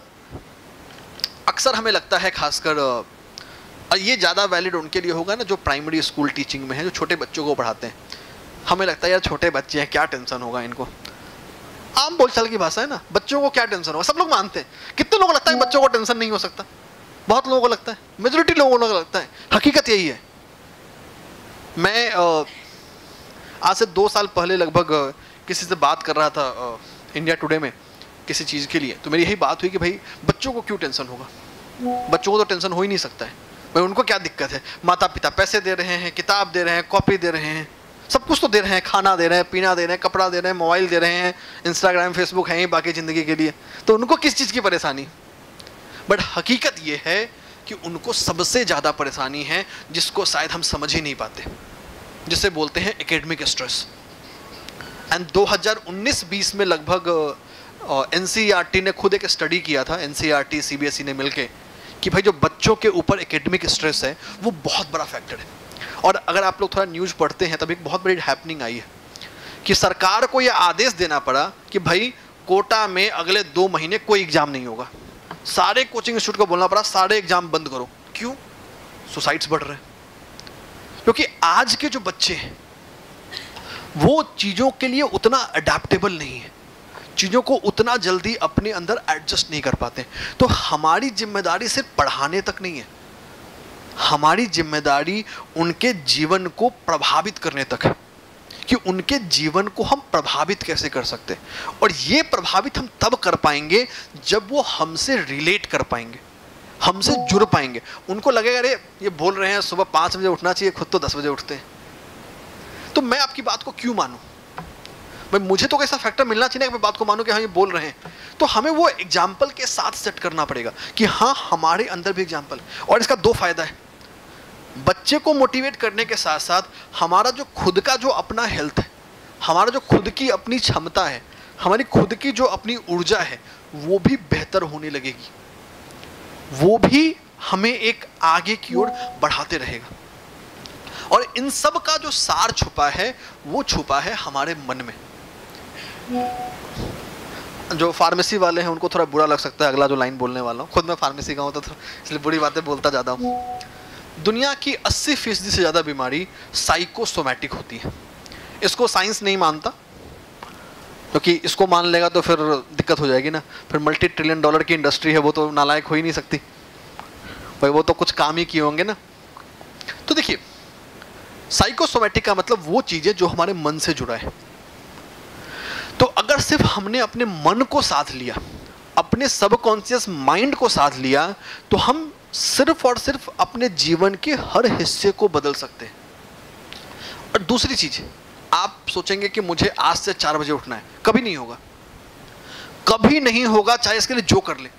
अक्सर हमें लगता है, खासकर और ये ज़्यादा वैलिड उनके लिए होगा ना जो प्राइमरी स्कूल टीचिंग में है, जो छोटे बच्चों को पढ़ाते हैं। हमें लगता है यार छोटे बच्चे हैं, क्या टेंशन होगा इनको। आम बोलचाल की भाषा है ना, बच्चों को क्या टेंशन होगा, सब लोग मानते हैं। कितने लोगों को लगता है कि बच्चों को टेंशन नहीं हो सकता? बहुत लोगों को लगता है, मेजोरिटी लोगों को लगता है। हकीकत यही है। मैं आ, आज से दो साल पहले लगभग किसी से बात कर रहा था आ, इंडिया टुडे में किसी चीज़ के लिए, तो मेरी यही बात हुई कि भाई बच्चों को क्यों टेंशन होगा, बच्चों को तो टेंशन हो ही नहीं सकता है भाई, उनको क्या दिक्कत है? माता पिता पैसे दे रहे हैं, किताब दे रहे हैं, कॉपी दे रहे हैं, सब कुछ तो दे रहे हैं, खाना दे रहे हैं, पीना दे रहे हैं, कपड़ा दे रहे हैं, मोबाइल दे रहे हैं, इंस्टाग्राम फेसबुक है ही बाकी ज़िंदगी के लिए, तो उनको किस चीज़ की परेशानी? बट हकीकत ये है कि उनको सबसे ज़्यादा परेशानी है जिसको शायद हम समझ ही नहीं पाते, जिसे बोलते हैं एकेडमिक स्ट्रेस। एंड दो हज़ार उन्नीस बीस में लगभग एन सी आर टी ने खुद एक स्टडी किया था, N C R T C B S E ने मिलके, कि भाई जो बच्चों के ऊपर एकेडमिक स्ट्रेस है वो बहुत बड़ा फैक्टर है। और अगर आप लोग थोड़ा न्यूज़ पढ़ते हैं तब एक बहुत बड़ी हैपनिंग आई है कि सरकार को यह आदेश देना पड़ा कि भाई कोटा में अगले दो महीने कोई एग्जाम नहीं होगा। सारे कोचिंग इंस्टीट्यूट को बोलना पड़ा सारे एग्जाम बंद करो। क्यों? सुसाइड्स बढ़ रहे हैं। क्योंकि आज के जो बच्चे हैं वो चीज़ों के लिए उतना अडेप्टेबल नहीं है, चीज़ों को उतना जल्दी अपने अंदर एडजस्ट नहीं कर पाते। तो हमारी जिम्मेदारी सिर्फ पढ़ाने तक नहीं है, हमारी जिम्मेदारी उनके जीवन को प्रभावित करने तक है कि उनके जीवन को हम प्रभावित कैसे कर सकते हैं। और ये प्रभावित हम तब कर पाएंगे जब वो हमसे रिलेट कर पाएंगे, हमसे जुड़ पाएंगे। उनको लगेगा अरे ये बोल रहे हैं सुबह पाँच बजे उठना चाहिए, खुद तो दस बजे उठते हैं, तो मैं आपकी बात को क्यों मानूं? भाई मुझे तो कैसा फैक्टर मिलना चाहिए कि मैं बात को मानूं कि हाँ ये बोल रहे हैं। तो हमें वो एग्जाम्पल के साथ सेट करना पड़ेगा कि हाँ हमारे अंदर भी एग्जाम्पल। और इसका दो फायदा है, बच्चे को मोटिवेट करने के साथ साथ हमारा जो खुद का जो अपना हेल्थ है, हमारा जो खुद की अपनी क्षमता है, हमारी खुद की जो अपनी ऊर्जा है वो भी बेहतर होने लगेगी, वो भी हमें एक आगे की ओर बढ़ाते रहेगा। और इन सब का जो सार छुपा है वो छुपा है हमारे मन में। जो फार्मेसी वाले हैं उनको थोड़ा बुरा लग सकता है अगला जो लाइन बोलने वाला हूँ, खुद मैं फार्मेसी का हूँ तो इसलिए बुरी बातें बोलता ज़्यादा हूँ। दुनिया की अस्सी फीसदी से ज़्यादा बीमारी साइकोसोमैटिक होती है। इसको साइंस नहीं मानता, क्योंकि तो इसको मान लेगा तो फिर दिक्कत हो जाएगी ना, फिर मल्टी ट्रिलियन डॉलर की इंडस्ट्री है, वो तो नालायक हो ही नहीं सकती भाई, वो तो कुछ काम ही किए होंगे ना। तो देखिए साइकोसोमैटिक का मतलब वो चीज़ें जो हमारे मन से जुड़ा है। तो अगर सिर्फ हमने अपने मन को साथ लिया, अपने सबकॉन्शियस माइंड को साथ लिया, तो हम सिर्फ और सिर्फ अपने जीवन के हर हिस्से को बदल सकते हैं। और दूसरी चीज, आप सोचेंगे कि मुझे आज से चार बजे उठना है, कभी नहीं होगा, कभी नहीं होगा, चाहे इसके लिए जो कर ले।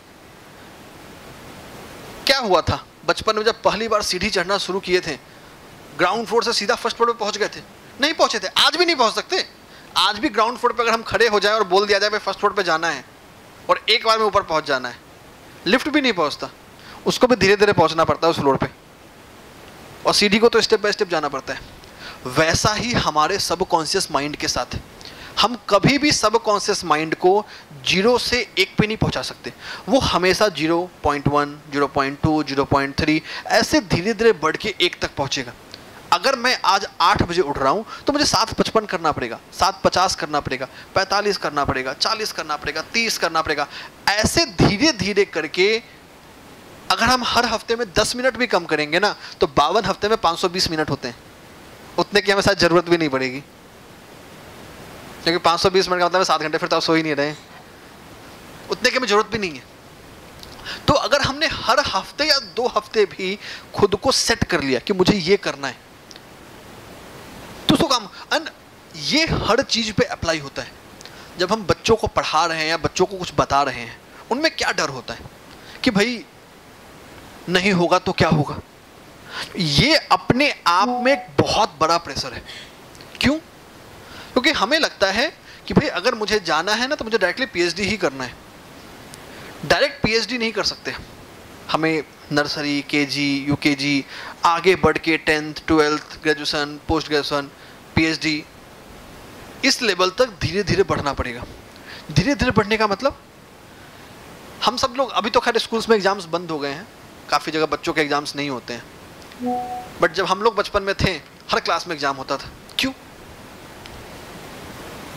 क्या हुआ था बचपन में जब पहली बार सीढ़ी चढ़ना शुरू किए थे, ग्राउंड फ्लोर से सीधा फर्स्ट फ्लोर पे पहुंच गए थे? नहीं पहुंचे थे, आज भी नहीं पहुंच सकते। आज भी ग्राउंड फ्लोर पे अगर हम खड़े हो जाए और बोल दिया जाए भाई फर्स्ट फ्लोर पे जाना है और एक बार में ऊपर पहुंच जाना है, लिफ्ट भी नहीं पहुंचता, उसको भी धीरे धीरे पहुंचना पड़ता है उस फ्लोर पे, और सीढ़ी को तो स्टेप बाय स्टेप जाना पड़ता है। वैसा ही हमारे सबकॉन्शियस माइंड के साथ है। हम कभी भी सबकॉन्शियस माइंड को जीरो से एक पे नहीं पहुंचा सकते, वो हमेशा zero point one, zero point two, zero point three ऐसे धीरे धीरे बढ़ के एक तक पहुंचेगा। अगर मैं आज आठ बजे उठ रहा हूं तो मुझे सात पचपन करना पड़ेगा, सात पचास करना पड़ेगा, पैंतालीस करना पड़ेगा, चालीस करना पड़ेगा, तीस करना पड़ेगा। ऐसे धीरे धीरे करके अगर हम हर हफ्ते में दस मिनट भी कम करेंगे ना, तो बावन हफ्ते में पाँच सौ बीस मिनट होते हैं। उतने की हमें शायद जरूरत भी नहीं पड़ेगी, क्योंकि पाँच सौ बीस मिनट का मतलब सात घंटे फिर तो आप सो ही नहीं रहे, उतने की हमें जरूरत भी नहीं है। तो अगर हमने हर हफ्ते या दो हफ्ते भी खुद को सेट कर लिया कि मुझे ये करना है, तो उसको काम, एंड ये हर चीज पे अप्लाई होता है। जब हम बच्चों को पढ़ा रहे हैं या बच्चों को कुछ बता रहे हैं, उनमें क्या डर होता है कि भाई नहीं होगा तो क्या होगा। ये अपने आप में एक बहुत बड़ा प्रेशर है। क्यों? क्योंकि हमें लगता है कि भाई अगर मुझे जाना है ना तो मुझे डायरेक्टली पीएचडी ही करना है। डायरेक्ट पीएचडी नहीं कर सकते, हमें नर्सरी, केजी, यूकेजी, आगे बढ़ के tenth, twelfth, graduation, post graduation, PhD, इस लेवल तक धीरे धीरे बढ़ना पड़ेगा। धीरे धीरे बढ़ने का मतलब, हम सब लोग अभी तो खैर स्कूल्स में एग्जाम्स बंद हो गए हैं, काफ़ी जगह बच्चों के एग्जाम्स नहीं होते हैं, बट जब हम लोग बचपन में थे हर क्लास में एग्जाम होता था। क्यों?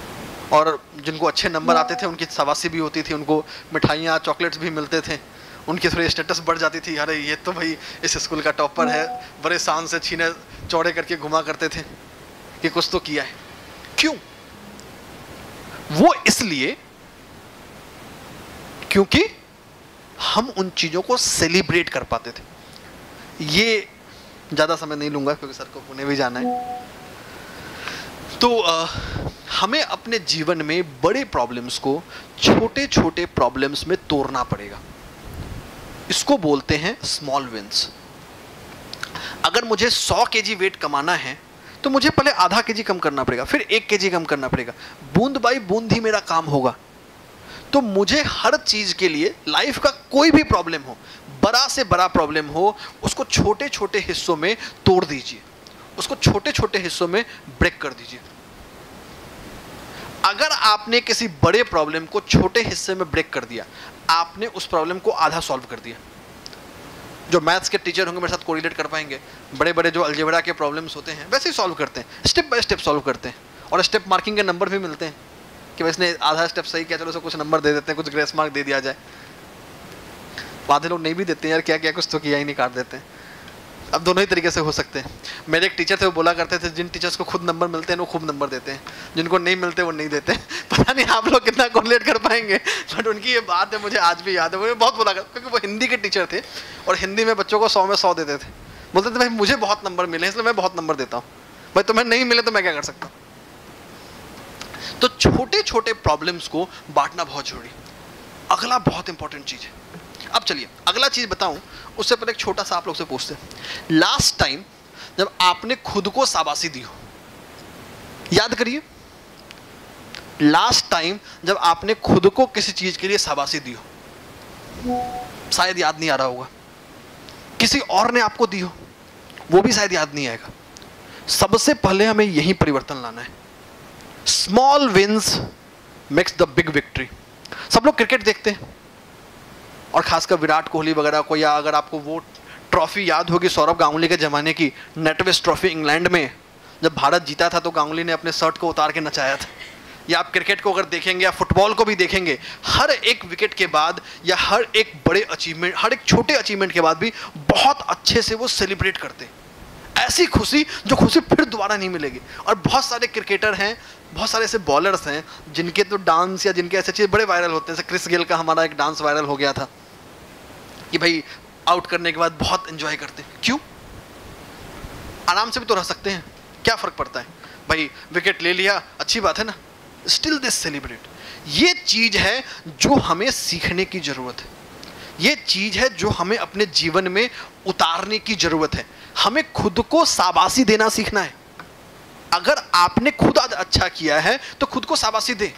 और जिनको अच्छे नंबर आते थे उनकी शाबाशी भी होती थी, उनको मिठाइयाँ चॉकलेट्स भी मिलते थे, उनकी थोड़ी स्टेटस बढ़ जाती थी, अरे ये तो भाई इस स्कूल का टॉपर है, बड़े शान से छीने चौड़े करके घुमा करते थे कि कुछ तो किया है। क्यों? वो इसलिए क्योंकि हम उन चीज़ों को सेलिब्रेट कर पाते थे। ये ज़्यादा समय नहीं लूँगा क्योंकि सर को पुणे भी जाना है। तो आ, हमें अपने जीवन में बड़े प्रॉब्लम्स को छोटे छोटे प्रॉब्लम्स में तोड़ना पड़ेगा। इसको बोलते हैं स्मॉल विंस। अगर मुझे सौ केजी वेट कमाना है तो मुझे पहले आधा केजी कम करना पड़ेगा, फिर एक केजी कम करना पड़ेगा, बूंद बाई बूंद ही मेरा काम होगा। तो मुझे हर चीज के लिए, लाइफ का कोई भी प्रॉब्लम हो, बड़ा से बड़ा प्रॉब्लम हो, उसको छोटे छोटे हिस्सों में तोड़ दीजिए, उसको छोटे छोटे हिस्सों में ब्रेक कर दीजिए। अगर आपने किसी बड़े प्रॉब्लम को छोटे हिस्से में ब्रेक कर दिया, आपने उस प्रॉब्लम को आधा सॉल्व कर दिया। जो मैथ्स के टीचर होंगे मेरे साथ कोरिलेट कर पाएंगे, बड़े बड़े जो अलजेब्रा के प्रॉब्लम्स होते हैं वैसे ही सॉल्व करते हैं, स्टेप बाय स्टेप सॉल्व करते हैं, और स्टेप मार्किंग के नंबर भी मिलते हैं कि इसने आधा स्टेप सही किया, चलो उसको कुछ नंबर दे देते हैं, कुछ ग्रेस मार्क दे दिया जाए। आधे लोग नहीं भी देते हैं, यार क्या क्या कुछ तो किया ही नहीं, काट देते हैं। अब दोनों ही तरीके से हो सकते हैं। मेरे एक टीचर थे, वो बोला करते थे जिन टीचर्स को खुद नंबर मिलते हैं वो खूब नंबर देते हैं, जिनको नहीं मिलते वो नहीं देते। पता नहीं आप लोग कितना कोरिलेट कर पाएंगे, बट उनकी ये बात है मुझे आज भी याद है। वो बहुत बोला करते, क्योंकि वो हिंदी के टीचर थे और हिंदी में बच्चों को सौ में सौ देते थे। बोलते थे भाई मुझे बहुत नंबर मिले इसलिए मैं बहुत नंबर देता हूँ, भाई तुम्हें नहीं मिले तो मैं क्या कर सकता हूँ। तो छोटे छोटे प्रॉब्लम्स को बांटना बहुत जरूरी। अगला बहुत इंपॉर्टेंट चीज है। अब चलिए अगला चीज बताऊं, उससे पहले एक छोटा सा आप लोग से पूछते हैं, लास्ट टाइम जब आपने खुद को शाबाशी दी हो, याद करिए, लास्ट टाइम जब आपने खुद को किसी चीज के लिए शाबाशी दी हो, शायद याद नहीं आ रहा होगा। किसी और ने आपको दी हो, वो भी शायद याद नहीं आएगा। सबसे पहले हमें यही परिवर्तन लाना है। Small wins makes the big victory. सब लोग क्रिकेट देखते हैं, और खासकर विराट कोहली वगैरह को, या अगर आपको वो ट्रॉफी याद होगी सौरभ गांगुली के ज़माने की, नेटवेस्ट ट्रॉफी इंग्लैंड में जब भारत जीता था तो गांगुली ने अपने शर्ट को उतार के नचाया था। या आप क्रिकेट को अगर देखेंगे या फुटबॉल को भी देखेंगे, हर एक विकेट के बाद या हर एक बड़े अचीवमेंट, हर एक छोटे अचीवमेंट के बाद भी बहुत अच्छे से वो सेलिब्रेट करते हैं। ऐसी खुशी जो खुशी फिर दोबारा नहीं मिलेगी। और बहुत सारे क्रिकेटर हैं, बहुत सारे ऐसे बॉलर्स हैं जिनके तो डांस या जिनके ऐसे चीज़ बड़े वायरल होते हैं। जैसे क्रिस गेल का हमारा एक डांस वायरल हो गया था कि भाई आउट करने के बाद बहुत एंजॉय करते हैं। क्यों? आराम से भी तो रह सकते हैं, क्या फर्क पड़ता है भाई, विकेट ले लिया अच्छी बात है ना, स्टिल दिस सेलिब्रेट। ये चीज है जो हमें सीखने की जरूरत है, ये चीज है जो हमें अपने जीवन में उतारने की जरूरत है। हमें खुद को शाबाशी देना सीखना है। अगर आपने खुद आज अच्छा किया है तो खुद को शाबाशी दे,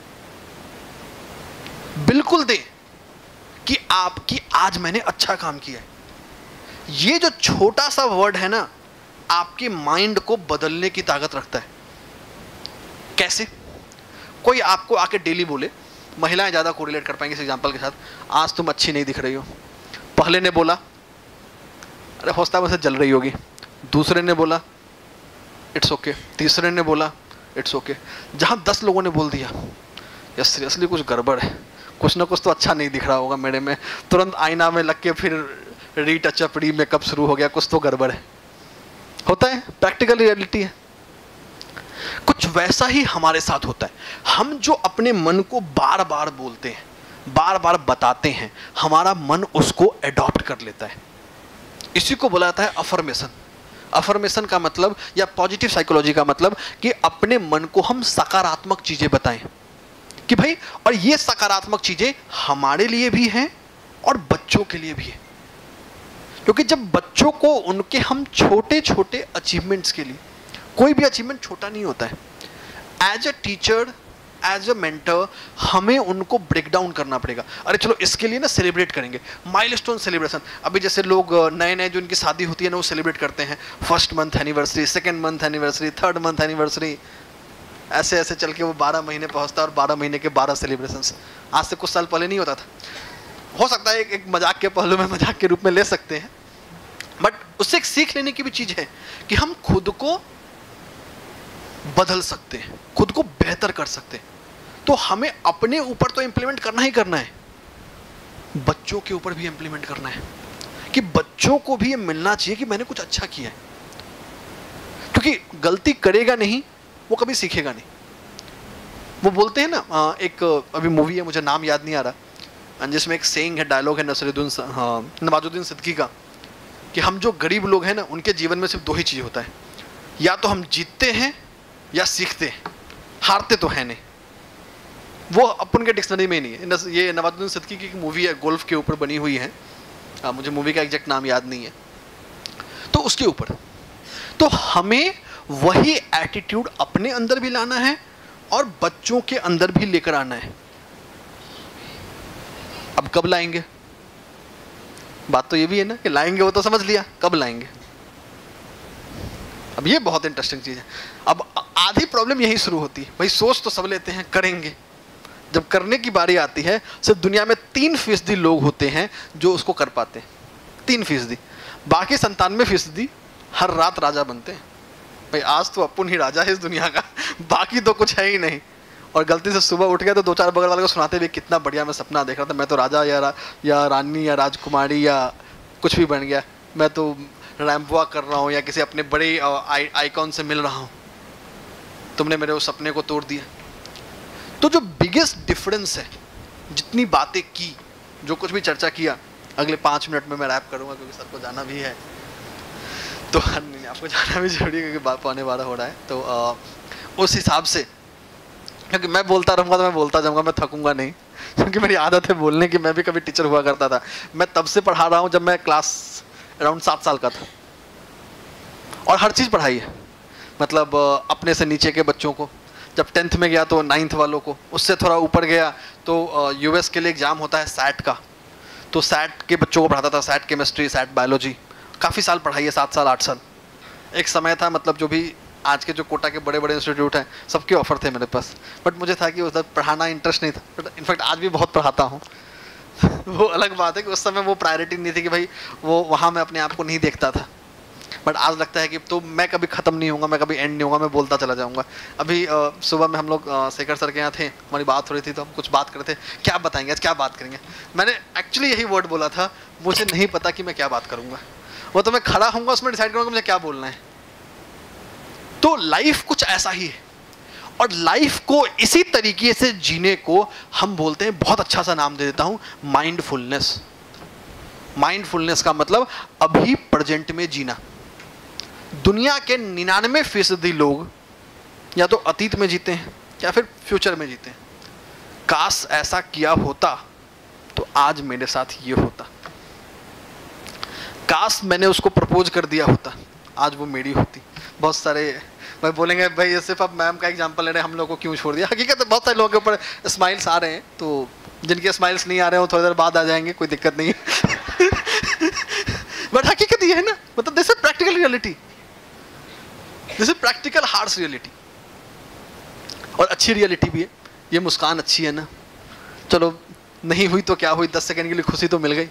बिल्कुल दे कि आपकी आज मैंने अच्छा काम किया है। ये जो छोटा सा वर्ड है ना, आपके माइंड को बदलने की ताकत रखता है। कैसे? कोई आपको आके डेली बोले, महिलाएं ज्यादा कोरिलेट कर पाएंगे इस एग्जांपल के साथ, आज तुम अच्छी नहीं दिख रही हो। पहले ने बोला अरे हौसला में से जल रही होगी, दूसरे ने बोला इट्स ओके, तीसरे ने बोला इट्स ओके। जहां दस लोगों ने बोल दिया यार सीरियसली कुछ गड़बड़ है, कुछ ना कुछ तो अच्छा नहीं दिख रहा होगा मेरे में, तुरंत आईना में लग के फिर रीटचअप री मेकअप शुरू हो गया, कुछ तो गड़बड़ है। होता है, प्रैक्टिकल रियलिटी है। कुछ वैसा ही हमारे साथ होता है। हम जो अपने मन को बार बार बोलते हैं, बार बार बताते हैं, हमारा मन उसको एडॉप्ट कर लेता है। इसी को बोला जाता है अफर्मेशन। अफर्मेशन का मतलब या पॉजिटिव साइकोलॉजी का मतलब कि अपने मन को हम सकारात्मक चीजें बताएं कि भाई, और ये सकारात्मक चीजें हमारे लिए भी हैं और बच्चों के लिए भी है। क्योंकि जब बच्चों को उनके हम छोटे छोटे अचीवमेंट्स के लिए, कोई भी अचीवमेंट छोटा नहीं होता है, as a teacher, as a mentor हमें उनको ब्रेक डाउन करना पड़ेगा। अरे चलो इसके लिए ना सेलिब्रेट करेंगे, माइलस्टोन सेलिब्रेशन। अभी जैसे लोग नए नए जो इनकी शादी होती है ना, वो सेलिब्रेट करते हैं, first month anniversary, second month anniversary, third month anniversary, ऐसे ऐसे चल के वो बारह महीने पहुंचता है और बारह महीने के बारह सेलिब्रेशंस। आज से कुछ साल पहले नहीं होता था। हो सकता है एक, एक मजाक के पहलू में, मजाक के रूप में ले सकते हैं, बट उससे एक सीख लेने की भी चीज है कि हम खुद को बदल सकते हैं, खुद को बेहतर कर सकते हैं। तो हमें अपने ऊपर तो इंप्लीमेंट करना ही करना है, बच्चों के ऊपर भी इंप्लीमेंट करना है कि बच्चों को भी ये मिलना चाहिए कि मैंने कुछ अच्छा किया है। क्योंकि गलती करेगा नहीं वो कभी सीखेगा नहीं। वो बोलते हैं ना, एक अभी मूवी है, मुझे नाम याद नहीं आ रहा, जिसमें एक सेइंग है, डायलॉग है नसरुद्दीन हाँ नवाजुद्दीन सिद्दीकी का, कि हम जो गरीब लोग हैं ना, उनके जीवन में सिर्फ दो ही चीज़ होता है, या तो हम जीतते हैं या सीखते हैं, हारते तो है नहीं। वो अपन के डिक्शनरी में ही नहीं है। ये नवाजुद्दीन सिद्दीकी की मूवी है, गोल्फ के ऊपर बनी हुई है, आ, मुझे मूवी का एग्जैक्ट नाम याद नहीं है, तो उसके ऊपर। तो हमें वही एटीट्यूड अपने अंदर भी लाना है और बच्चों के अंदर भी लेकर आना है। अब कब लाएंगे? बात तो ये भी है ना कि लाएंगे, वो तो समझ लिया, कब लाएंगे? अब ये बहुत इंटरेस्टिंग चीज है। अब आधी प्रॉब्लम यही शुरू होती है, भाई सोच तो सब लेते हैं, करेंगे, जब करने की बारी आती है सिर्फ दुनिया में तीन फीसदी लोग होते हैं जो उसको कर पाते हैं, तीन फीसदी। बाकी संतानवे फीसदी हर रात राजा बनते हैं। भाई आज तो अपन ही राजा है इस दुनिया का, बाकी तो कुछ है ही नहीं। और गलती से सुबह उठ गया तो दो चार बगल वाले को सुनाते भी, कितना बढ़िया मैं सपना देख रहा था, मैं तो राजा या रा, या रानी या राजकुमारी या कुछ भी बन गया, मैं तो रैंप वॉक कर रहा हूँ या किसी अपने बड़े आई, आइकॉन से मिल रहा हूँ, तुमने मेरे उस सपने को तोड़ दिया। तो जो बिगेस्ट डिफरेंस है, जितनी बातें की, जो कुछ भी चर्चा किया, अगले पाँच मिनट में मैं रैप करूँगा क्योंकि सबको जाना भी है, तो नहीं आपको जाना भी जरूरी है क्योंकि बात पौने बारह हो रहा है। तो आ, उस हिसाब से, क्योंकि मैं बोलता रहूँगा तो मैं बोलता जाऊँगा, मैं थकूंगा नहीं, क्योंकि मेरी आदत है बोलने की। मैं भी कभी टीचर हुआ करता था, मैं तब से पढ़ा रहा हूँ जब मैं क्लास अराउंड सात साल का था, और हर चीज़ पढ़ाई है। मतलब अपने से नीचे के बच्चों को, जब टेंथ में गया तो नाइन्थ वालों को, उससे थोड़ा ऊपर गया तो यूएस के लिए एग्ज़ाम होता है सैट का, तो सैट के बच्चों को पढ़ाता था, सैट केमिस्ट्री, सैट बायोलॉजी, काफ़ी साल पढ़ाई है, सात साल आठ साल। एक समय था, मतलब जो भी आज के जो कोटा के बड़े बड़े इंस्टीट्यूट हैं सबके ऑफर थे मेरे पास, बट मुझे था कि उस वक्त पढ़ाना इंटरेस्ट नहीं था, बट इनफैक्ट आज भी बहुत पढ़ाता हूँ। वो अलग बात है कि उस समय वो प्रायोरिटी नहीं थी कि भाई वो वहाँ मैं अपने आप को नहीं देखता था, बट आज लगता है कि तो मैं कभी ख़त्म नहीं होऊंगा, मैं कभी एंड नहीं होऊंगा, मैं बोलता चला जाऊंगा। अभी आ, सुबह में हम लोग शेखर सर के यहाँ थे, हमारी बात हो रही थी, तो हम कुछ बात कर रहे थे, क्या बताएंगे आज, क्या बात करेंगे। मैंने एक्चुअली यही वर्ड बोला था, मुझे नहीं पता कि मैं क्या बात करूँगा, वो तो मैं खड़ा होऊंगा उसमें डिसाइड करूँगा मुझे क्या बोलना है। तो लाइफ कुछ ऐसा ही है, और लाइफ को इसी तरीके से जीने को हम बोलते हैं, बहुत अच्छा सा नाम दे देता हूँ, माइंडफुलनेस। माइंडफुलनेस का मतलब अभी प्रेजेंट में जीना। दुनिया के निन्यानवे फीसदी लोग या तो अतीत में जीते हैं या फिर फ्यूचर में जीते हैं। काश ऐसा किया होता तो आज मेरे साथ ये होता, काश मैंने उसको प्रपोज कर दिया होता, आज वो मेरी होती। बहुत सारे भाई बोलेंगे भाई ये सिर्फ अब मैम का एग्जांपल ले रहे हैं, हम लोग को क्यों छोड़ दिया। हकीकत है बहुत सारे लोगों के ऊपर स्माइल्स आ रहे हैं, तो जिनके स्माइल्स नहीं आ रहे हैं वो थोड़ी देर बाद आ जाएंगे, कोई दिक्कत नहीं है। बट हकीकत ये है ना, मतलब this is practical reality, this is practical harsh reality, और अच्छी रियलिटी भी है। ये मुस्कान अच्छी है ना, चलो नहीं हुई तो क्या हुई, दस सेकंड के लिए खुशी तो मिल गई।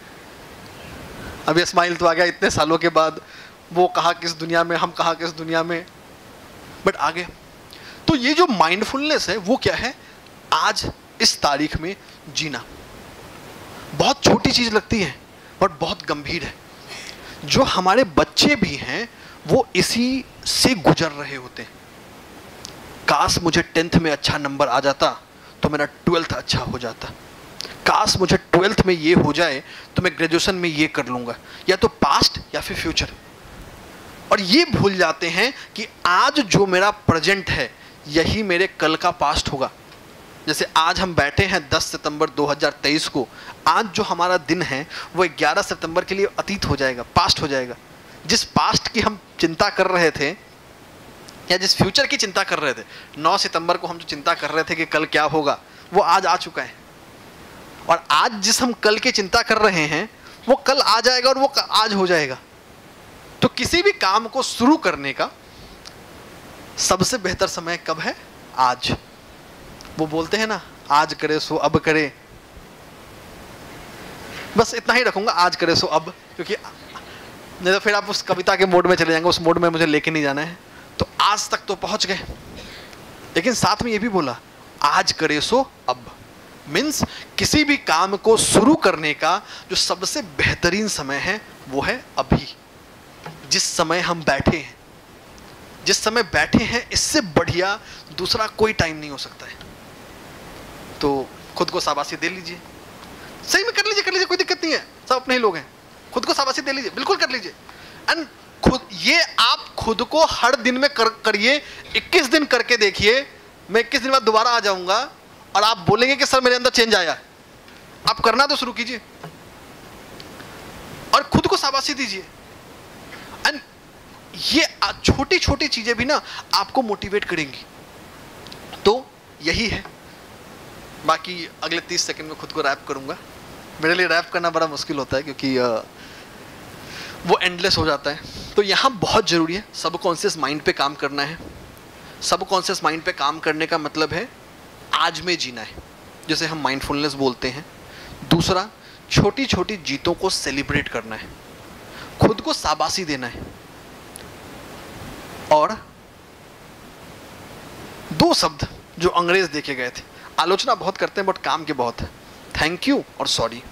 अब ये स्माइल तो आ गया इतने सालों के बाद, वो कहा किस दुनिया में, हम कहा किस दुनिया में, बट आ गया। तो ये जो माइंडफुलनेस है वो क्या है, आज इस तारीख में जीना। बहुत छोटी चीज लगती है बट बहुत गंभीर है। जो हमारे बच्चे भी हैं वो इसी से गुजर रहे होते हैं। काश मुझे टेंथ में अच्छा नंबर आ जाता तो मेरा ट्वेल्थ अच्छा हो जाता, काश मुझे ट्वेल्थ में ये हो जाए तो मैं ग्रेजुएशन में ये कर लूंगा, या तो पास्ट या फिर फ्यूचर। और ये भूल जाते हैं कि आज जो मेरा प्रेजेंट है यही मेरे कल का पास्ट होगा। जैसे आज हम बैठे हैं दस सितंबर दो हज़ार तेईस को, आज जो हमारा दिन है वो ग्यारह सितंबर के लिए अतीत हो जाएगा, पास्ट हो जाएगा। जिस पास्ट की हम चिंता कर रहे थे या जिस फ्यूचर की चिंता कर रहे थे, नौ सितंबर को हम जो चिंता कर रहे थे कि कल क्या होगा, वो आज आ चुका है। और आज जिस हम कल की चिंता कर रहे हैं वो कल आ जाएगा और वो आज हो जाएगा। तो किसी भी काम को शुरू करने का सबसे बेहतर समय कब है? आज। वो बोलते हैं ना, आज करे सो अब करे। बस इतना ही रखूंगा, आज करे सो अब, क्योंकि नहीं तो फिर आप उस कविता के मोड में चले जाएंगे, उस मोड में मुझे लेके नहीं जाना है। तो आज तक तो पहुंच गए, लेकिन साथ में ये भी बोला आज करे सो अब, मीन्स किसी भी काम को शुरू करने का जो सबसे बेहतरीन समय है वो है अभी। जिस समय हम बैठे हैं, जिस समय बैठे हैं, इससे बढ़िया दूसरा कोई टाइम नहीं हो सकता है। तो खुद को शाबाशी दे लीजिए, सही में कर लीजिए, कर लीजिए, कोई दिक्कत नहीं है, सब अपने ही लोग हैं। खुद को शाबाशी दे लीजिए, बिल्कुल कर लीजिए। एंड खुद ये आप खुद को हर दिन में कर करिए, इक्कीस दिन करके देखिए। मैं इक्कीस दिन बाद दोबारा आ जाऊंगा और आप बोलेंगे कि सर मेरे अंदर चेंज आया। आप करना तो शुरू कीजिए और खुद को शाबाशी दीजिए। एंड ये छोटी छोटी चीजें भी ना आपको मोटिवेट करेंगी। तो यही है। बाकी अगले तीस सेकंड में खुद को रैप करूंगा। मेरे लिए रैप करना बड़ा मुश्किल होता है क्योंकि वो एंडलेस हो जाता है। तो यहाँ बहुत ज़रूरी है सबकॉन्शियस माइंड पे काम करना है। सबकॉन्शियस माइंड पे काम करने का मतलब है आज में जीना है, जैसे हम माइंडफुलनेस बोलते हैं। दूसरा, छोटी छोटी जीतों को सेलिब्रेट करना है, खुद को शाबाशी देना है। और दो शब्द जो अंग्रेज देखे गए थे, आलोचना बहुत करते हैं बट काम के बहुत है, थैंक यू और सॉरी।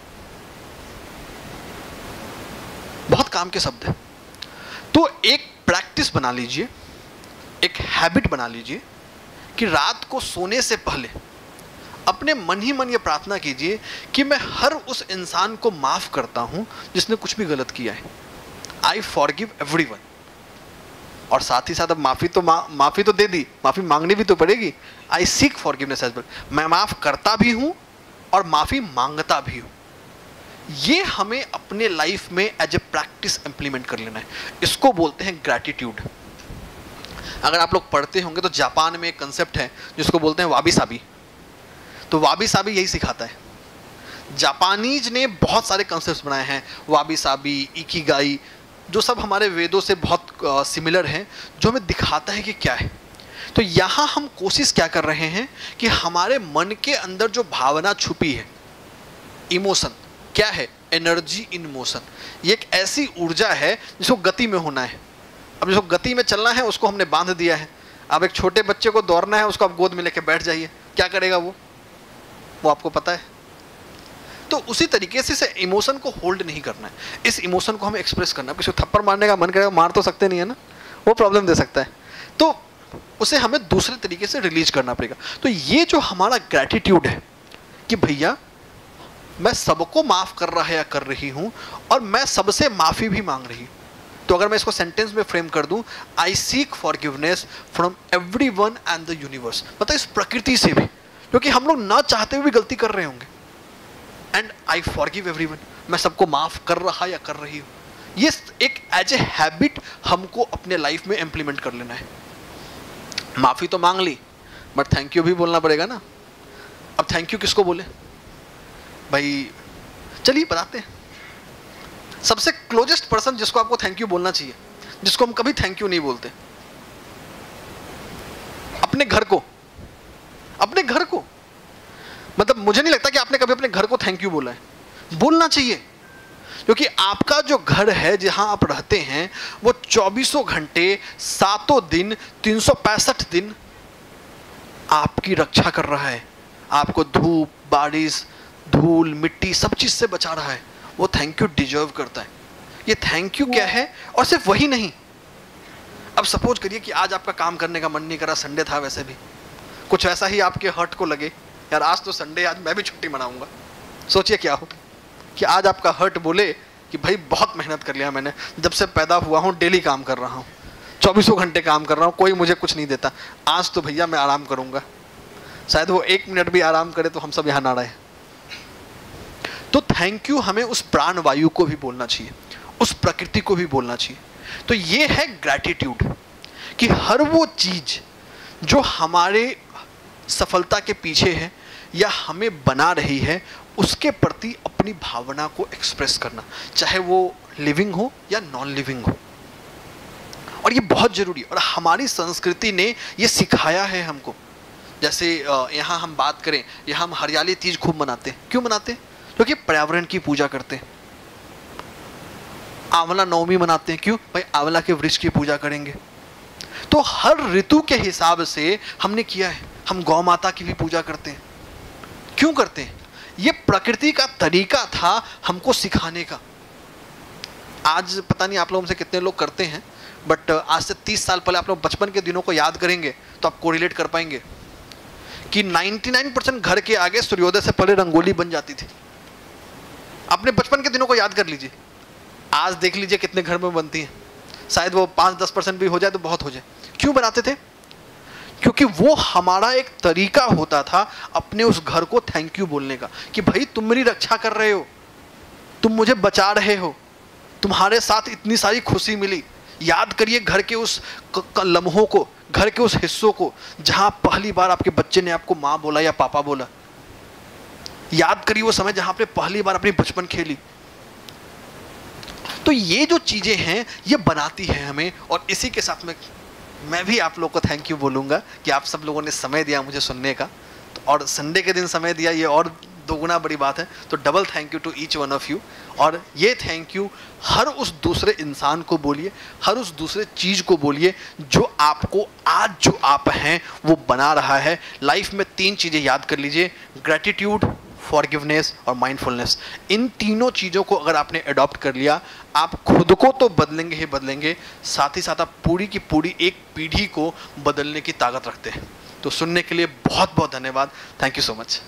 बहुत काम के शब्द है। तो एक प्रैक्टिस बना लीजिए, एक हैबिट बना लीजिए कि रात को सोने से पहले अपने मन ही मन ये प्रार्थना कीजिए कि मैं हर उस इंसान को माफ करता हूं जिसने कुछ भी गलत किया है। I forgive everyone. और साथ ही साथ अब माफी तो मा, माफी तो दे दी, माफी मांगनी भी तो पड़ेगी। I seek forgiveness as well. मैं माफ करता भी हूं और माफी मांगता भी हूं। ये हमें अपने लाइफ में एज ए प्रैक्टिस इंप्लीमेंट कर लेना है। इसको बोलते हैं ग्रैटिट्यूड। अगर आप लोग पढ़ते होंगे तो जापान में एक कंसेप्ट है जिसको बोलते हैं वाबी साबी। तो वाबी साबी यही सिखाता है। जापानीज ने बहुत सारे कंसेप्ट बनाए हैं, वाबी साबी, इकिगाई, जो सब हमारे वेदों से बहुत सिमिलर हैं, जो हमें दिखाता है कि क्या है। तो यहाँ हम कोशिश क्या कर रहे हैं कि हमारे मन के अंदर जो भावना छुपी है, इमोशन क्या है, एनर्जी इन मोशन। ये एक ऐसी ऊर्जा है जिसको गति में होना है। अब जिसको गति में चलना है उसको हमने बांध दिया है। अब एक छोटे बच्चे को दौड़ना है, उसको आप गोद में लेके बैठ जाइए, क्या करेगा वो वो आपको पता है। तो उसी तरीके से इसे इमोशन को होल्ड नहीं करना है, इस इमोशन को हमें एक्सप्रेस करना है। किसी को थप्पड़ मारने का मन करेगा, मार तो सकते नहीं है ना, वो प्रॉब्लम दे सकता है। तो उसे हमें दूसरे तरीके से रिलीज करना पड़ेगा। तो ये जो हमारा ग्रैटिट्यूड है कि भैया मैं सबको माफ कर रहा है या कर रही हूं और मैं सबसे माफी भी मांग रही हूं। तो अगर मैं इसको सेंटेंस में फ्रेम कर दूं, I seek forgiveness from everyone and the universe, मतलब इस प्रकृति से भी, क्योंकि हम लोग ना चाहते हुए भी गलती कर रहे होंगे। एंड आई फॉरगिव एवरीवन, मैं सबको माफ कर रहा या कर रही हूं। ये एक एज ए हैबिट हमको अपने लाइफ में इंप्लीमेंट कर लेना है। माफी तो मांग ली बट थैंक यू भी बोलना पड़ेगा ना। अब थैंक यू किसको बोले भाई, चलिए बताते हैं। सबसे क्लोजेस्ट पर्सन जिसको आपको थैंक यू बोलना चाहिए, जिसको हम कभी थैंक यू नहीं बोलते, अपने घर को। अपने घर को मतलब मुझे नहीं लगता कि आपने कभी अपने घर को थैंक यू बोला है। बोलना चाहिए, क्योंकि आपका जो घर है जहां आप रहते हैं वो चौबीसों घंटे सातों दिन तीन सौ पैंसठ दिन आपकी रक्षा कर रहा है। आपको धूप, बारिश, धूल, मिट्टी सब चीज से बचा रहा है। वो थैंक यू डिजर्व करता है। ये थैंक यू क्या है, और सिर्फ वही नहीं। अब सपोज करिए कि आज आपका काम करने का मन नहीं करा, संडे था, वैसे भी कुछ ऐसा ही आपके हर्ट को लगे, यार आज तो संडे, आज मैं भी छुट्टी मनाऊंगा। सोचिए क्या हो कि आज आपका हर्ट बोले कि भाई बहुत मेहनत कर लिया मैंने, जब से पैदा हुआ हूँ डेली काम कर रहा हूँ, चौबीसों घंटे काम कर रहा हूँ, कोई मुझे कुछ नहीं देता, आज तो भैया मैं आराम करूंगा। शायद वो एक मिनट भी आराम करे तो हम सब यहाँ ना रहे। तो थैंक यू हमें उस प्राण वायु को भी बोलना चाहिए, उस प्रकृति को भी बोलना चाहिए। तो ये है ग्रैटिट्यूड, कि हर वो चीज जो हमारे सफलता के पीछे है या हमें बना रही है, उसके प्रति अपनी भावना को एक्सप्रेस करना, चाहे वो लिविंग हो या नॉन लिविंग हो। और ये बहुत जरूरी है, और हमारी संस्कृति ने ये सिखाया है हमको। जैसे यहाँ हम बात करें, यहाँ हम हरियाली तीज खूब मनाते हैं। क्यों मनाते हैं? क्योंकि पर्यावरण की पूजा करते हैं। आंवला नवमी मनाते हैं, क्यों? भाई आंवला के वृक्ष की पूजा करेंगे। तो हर ऋतु के हिसाब से हमने किया है, हम गौ माता की भी पूजा करते हैं। क्यों करते हैं? ये प्रकृति का तरीका था हमको सिखाने का। आज पता नहीं आप लोगों में से कितने लोग करते हैं, बट आज से तीस साल पहले आप लोग बचपन के दिनों को याद करेंगे तो आप कोरिलेट कर पाएंगे कि निन्यानवे परसेंट घर के आगे सूर्योदय से पहले रंगोली बन जाती थी। अपने बचपन के दिनों को याद कर लीजिए, आज देख लीजिए कितने घर में बनती हैं। शायद वो पाँच दस परसेंट भी हो जाए तो बहुत हो जाए। क्यों बनाते थे? क्योंकि वो हमारा एक तरीका होता था अपने उस घर को थैंक यू बोलने का, कि भाई तुम मेरी रक्षा कर रहे हो, तुम मुझे बचा रहे हो, तुम्हारे साथ इतनी सारी खुशी मिली। याद करिए घर के उस लम्हों को, घर के उस हिस्सों को जहां पहली बार आपके बच्चे ने आपको माँ बोला या पापा बोला। याद करिए वो समय जहां आपने पहली बार अपनी बचपन खेली। तो ये जो चीजें हैं ये बनाती है हमें। और इसी के साथ में मैं भी आप लोग को थैंक यू बोलूंगा कि आप सब लोगों ने समय दिया मुझे सुनने का, तो और संडे के दिन समय दिया, ये और दोगुना बड़ी बात है। तो double thank you to each one of you. और ये थैंक यू हर उस दूसरे इंसान को बोलिए, हर उस दूसरे चीज को बोलिए जो आपको आज जो आप हैं वो बना रहा है। लाइफ में तीन चीजें याद कर लीजिए, ग्रेटिट्यूड, फॉरगिवनेस और माइंडफुलनेस। इन तीनों चीज़ों को अगर आपने अडॉप्ट कर लिया, आप खुद को तो बदलेंगे ही बदलेंगे, साथ ही साथ आप पूरी की पूरी एक पीढ़ी को बदलने की ताकत रखते हैं। तो सुनने के लिए बहुत बहुत धन्यवाद। Thank you so much.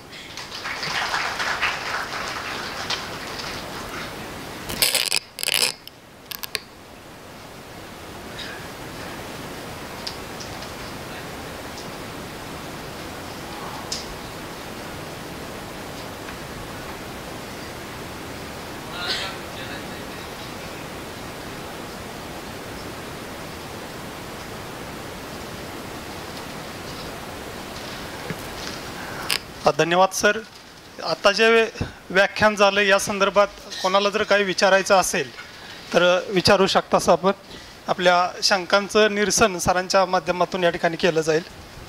धन्यवाद सर. आता जे व्याख्यान झालं या संदर्भात कोणाला जर काही विचारायचं असेल तर विचारू शकता. असं आपण आपल्या शंकांचं निरसन सरांच्या माध्यमातून या ठिकाणी केलं जाईल.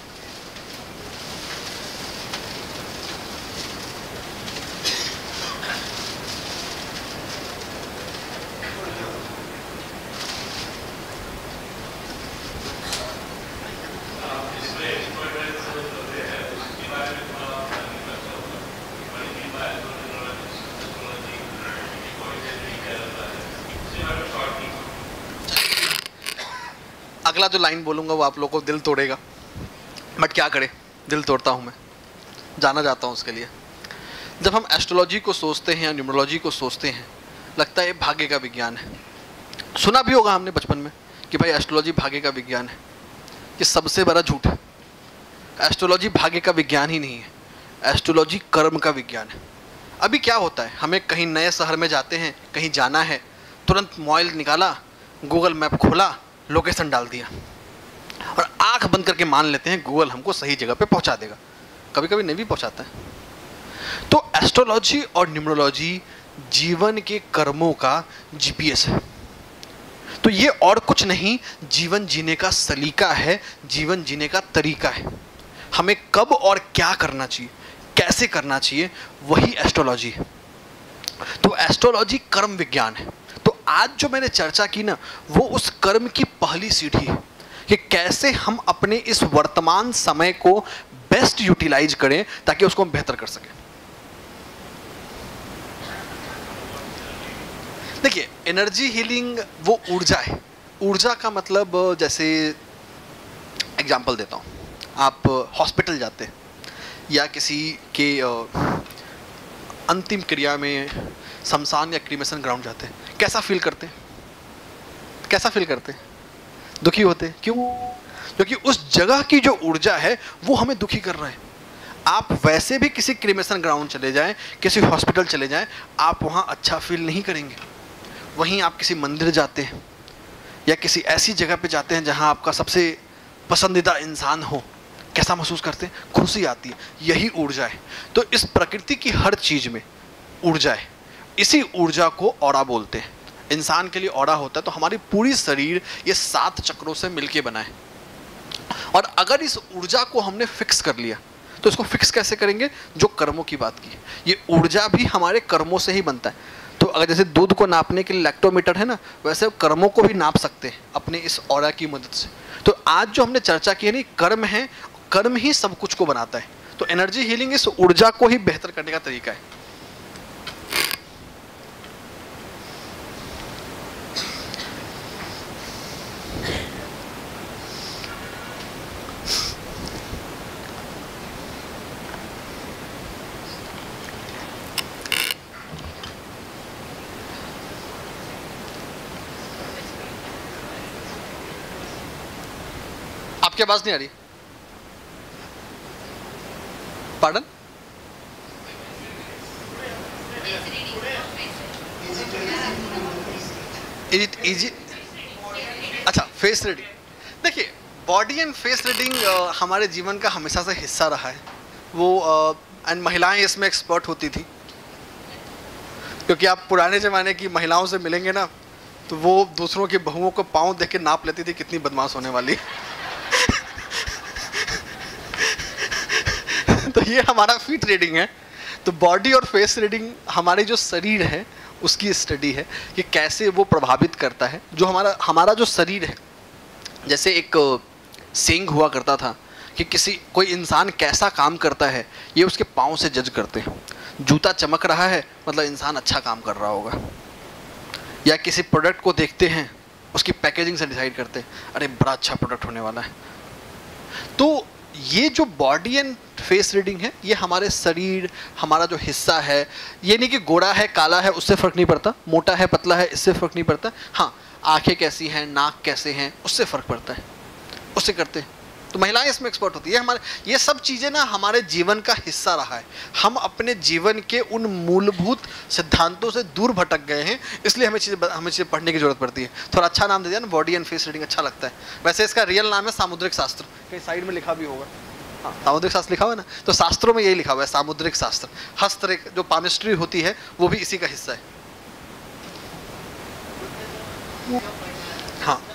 अगला जो लाइन बोलूँगा वो आप लोगों को दिल तोड़ेगा, बट क्या करें, दिल तोड़ता हूँ मैं, जाना जाता हूँ उसके लिए. जब हम एस्ट्रोलॉजी को सोचते हैं या न्यूमरोलॉजी को सोचते हैं, लगता है ये भाग्य का विज्ञान है. सुना भी होगा हमने बचपन में कि भाई एस्ट्रोलॉजी भाग्य का विज्ञान है. ये सबसे बड़ा झूठ है. एस्ट्रोलॉजी भाग्य का विज्ञान ही नहीं है, एस्ट्रोलॉजी कर्म का विज्ञान है. अभी क्या होता है, हमें कहीं नए शहर में जाते हैं, कहीं जाना है, तुरंत मोबाइल निकाला, गूगल मैप खोला, लोकेशन डाल दिया और आंख बंद करके मान लेते हैं गूगल हमको सही जगह पे पहुंचा देगा. कभी कभी नहीं भी पहुंचाता है. तो एस्ट्रोलॉजी और न्यूमरोलॉजी जीवन के कर्मों का जीपीएस है. तो ये और कुछ नहीं, जीवन जीने का सलीका है, जीवन जीने का तरीका है. हमें कब और क्या करना चाहिए, कैसे करना चाहिए, वही एस्ट्रोलॉजी है. तो एस्ट्रोलॉजी कर्म विज्ञान है. तो आज जो मैंने चर्चा की ना, वो उस कर्म की पहली सीढ़ी है कि कैसे हम अपने इस वर्तमान समय को बेस्ट यूटिलाइज करें ताकि उसको हम बेहतर कर सकें. देखिए, एनर्जी हीलिंग वो ऊर्जा है. ऊर्जा का मतलब, जैसे एग्जांपल देता हूँ, आप हॉस्पिटल जाते हैं या किसी के अंतिम क्रिया में शमशान या क्रीमेशन ग्राउंड जाते हैं, कैसा फील करते हैं, कैसा फील करते हैं? दुखी होते हैं. क्यों? क्योंकि उस जगह की जो ऊर्जा है वो हमें दुखी कर रहा है. आप वैसे भी किसी क्रीमेशन ग्राउंड चले जाएं, किसी हॉस्पिटल चले जाएं, आप वहाँ अच्छा फील नहीं करेंगे. वहीं आप किसी मंदिर जाते हैं या किसी ऐसी जगह पे जाते हैं जहाँ आपका सबसे पसंदीदा इंसान हो, कैसा महसूस करते हैं? खुशी आती है. यही ऊर्जा है. तो इस प्रकृति की हर चीज़ में ऊर्जा है. इसी ऊर्जा को ऑरा बोलते हैं. इंसान के लिए ऑरा होता है तो हमारी पूरी शरीर ये सात चक्रों से मिलके बना है. और अगर इस ऊर्जा को हमने फिक्स कर लिया तो इसको फिक्स कैसे करेंगे? जो कर्मों की बात की, ये ऊर्जा भी हमारे कर्मों से ही बनता है. तो अगर जैसे दूध को नापने के लिए लैक्टोमीटर है ना, वैसे कर्मों को भी नाप सकते हैं अपने इस ऑरा की मदद से. तो आज जो हमने चर्चा की है ना, कर्म है. कर्म ही सब कुछ को बनाता है। तो एनर्जी हीलिंग इस ऊर्जा को ही बेहतर करने का तरीका है। आपकी आवाज नहीं आ रही? पार्डन? इजी, अच्छा फेस रीडिंग। देखिए बॉडी एंड फेस रीडिंग हमारे जीवन का हमेशा से हिस्सा रहा है। वो एंड uh, महिलाएं इसमें एक्सपर्ट होती थी, क्योंकि आप पुराने ज़माने की महिलाओं से मिलेंगे ना तो वो दूसरों की बहुओं को पाँव देख के नाप लेती थी कितनी बदमाश होने वाली। तो ये हमारा फीट रीडिंग है। तो बॉडी और फेस रीडिंग हमारे जो शरीर है उसकी स्टडी है कि कैसे वो प्रभावित करता है। जो हमारा हमारा जो शरीर है, जैसे एक सेइंग हुआ करता था कि किसी कोई इंसान कैसा काम करता है ये उसके पाँव से जज करते हैं। जूता चमक रहा है मतलब इंसान अच्छा काम कर रहा होगा, या किसी प्रोडक्ट को देखते हैं उसकी पैकेजिंग से डिसाइड करते हैं अरे बड़ा अच्छा प्रोडक्ट होने वाला है। तो ये जो बॉडी एंड फेस रीडिंग है ये हमारे शरीर, हमारा जो हिस्सा है, ये नहीं कि गोरा है काला है उससे फ़र्क नहीं पड़ता, मोटा है पतला है इससे फ़र्क नहीं पड़ता। हाँ, आंखें कैसी हैं, नाक कैसे हैं उससे फ़र्क पड़ता है, उससे करते हैं। तो महिलाएं इसमें एक्सपर्ट होती है। हमारे ये सब चीज़ें ना हमारे जीवन का हिस्सा रहा है। हम अपने जीवन के उन मूलभूत सिद्धांतों से दूर भटक गए हैं, इसलिए हमें चीज़ें हमें चीज़ें पढ़ने की जरूरत पड़ती है। थोड़ा अच्छा नाम दे दिया ना, बॉडी एंड फेस रीडिंग, अच्छा लगता है। वैसे इसका रियल नाम है सामुद्रिक शास्त्र, कहीं साइड में लिखा भी होगा। हाँ, सामुद्रिक शास्त्र लिखा हुआ है ना, तो शास्त्रों में यही लिखा हुआ है सामुद्रिक शास्त्र। हस्तरेख जो पामिस्ट्री होती है वो भी इसी का हिस्सा है। हाँ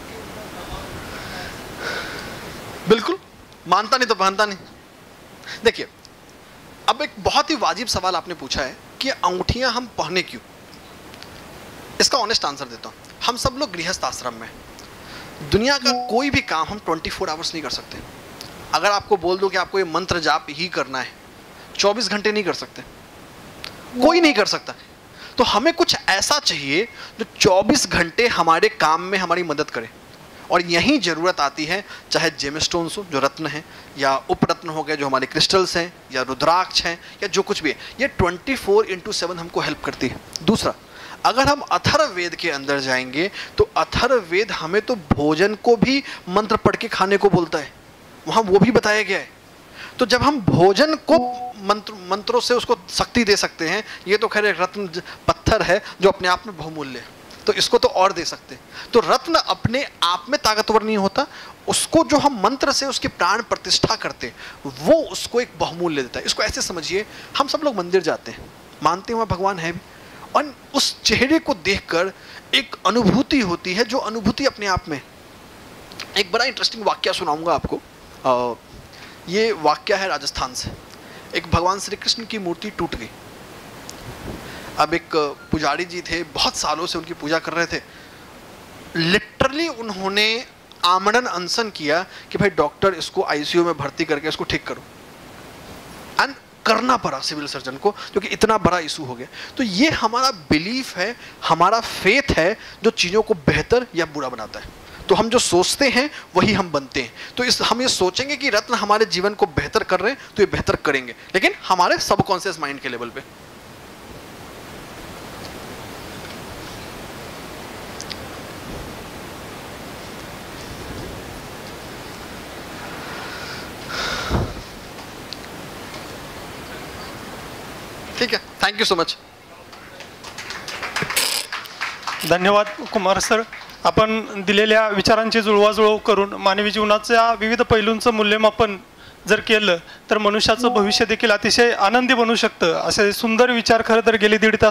बिल्कुल, मानता नहीं तो पहनता नहीं। देखिए अब एक बहुत ही वाजिब सवाल आपने पूछा है कि अंगूठियां हम पहने क्यों। इसका ऑनेस्ट आंसर देता हूं। हम सब लोग गृहस्थ आश्रम में, दुनिया का कोई भी काम हम चौबीस आवर्स नहीं कर सकते। अगर आपको बोल दो कि आपको ये मंत्र जाप ही करना है, चौबीस घंटे नहीं कर सकते, कोई नहीं कर सकता। तो हमें कुछ ऐसा चाहिए जो चौबीस घंटे हमारे काम में हमारी मदद करे। और यही ज़रूरत आती है, चाहे जेमस्टोन्स हो जो रत्न हैं, या उपरत्न हो गए जो हमारे क्रिस्टल्स हैं, या रुद्राक्ष हैं, या जो कुछ भी है, ये ट्वेंटी फोर इंटू सेवन हमको हेल्प करती है। दूसरा, अगर हम अथर्ववेद के अंदर जाएंगे तो अथर्ववेद हमें तो भोजन को भी मंत्र पढ़ के खाने को बोलता है, वहाँ वो भी बताया गया है। तो जब हम भोजन को मंत्र मंत्रों से उसको शक्ति दे सकते हैं, ये तो खैर एक रत्न पत्थर है जो अपने आप में बहुमूल्य है, तो इसको तो और दे सकते हैं। तो रत्न अपने आप में ताकतवर नहीं होता, उसको जो हम मंत्र से उसकी प्राण प्रतिष्ठा करते वो उसको एक बहुमूल्य देता है। इसको ऐसे समझिए, हम सब लोग मंदिर जाते हैं, मानते हैं वहाँ भगवान है भी, और उस चेहरे को देखकर एक अनुभूति होती है, जो अनुभूति अपने आप में। एक बड़ा इंटरेस्टिंग वाक्य सुनाऊंगा आपको। आ, ये वाक्य है राजस्थान से। एक भगवान श्री कृष्ण की मूर्ति टूट गई। अब एक पुजारी जी थे, बहुत सालों से उनकी पूजा कर रहे थे। लिटरली उन्होंने आमरण अनशन किया कि भाई डॉक्टर इसको आईसीयू में भर्ती करके इसको ठीक करो, एंड करना पड़ा सिविल सर्जन को, क्योंकि इतना बड़ा इशू हो गया। तो ये हमारा बिलीफ है, हमारा फेथ है जो चीज़ों को बेहतर या बुरा बनाता है। तो हम जो सोचते हैं वही हम बनते हैं। तो इस हम ये सोचेंगे कि रत्न हमारे जीवन को बेहतर कर रहे हैं तो ये बेहतर करेंगे, लेकिन हमारे सबकॉन्शियस माइंड के लेवल पे। ठीक है, थँक यू सो मच. धन्यवाद कुमार सर. आपण दिलेल्या विचारांची जुळवाजुळव करून मानवी जीवनाच्या विविध पैलूंचं मूल्यमापन जर केलं तर मनुष्याचं भविष्य देखील अतिशय आनंदी बनू शकतं. असे सुंदर विचार खरं तर गेली दीड तास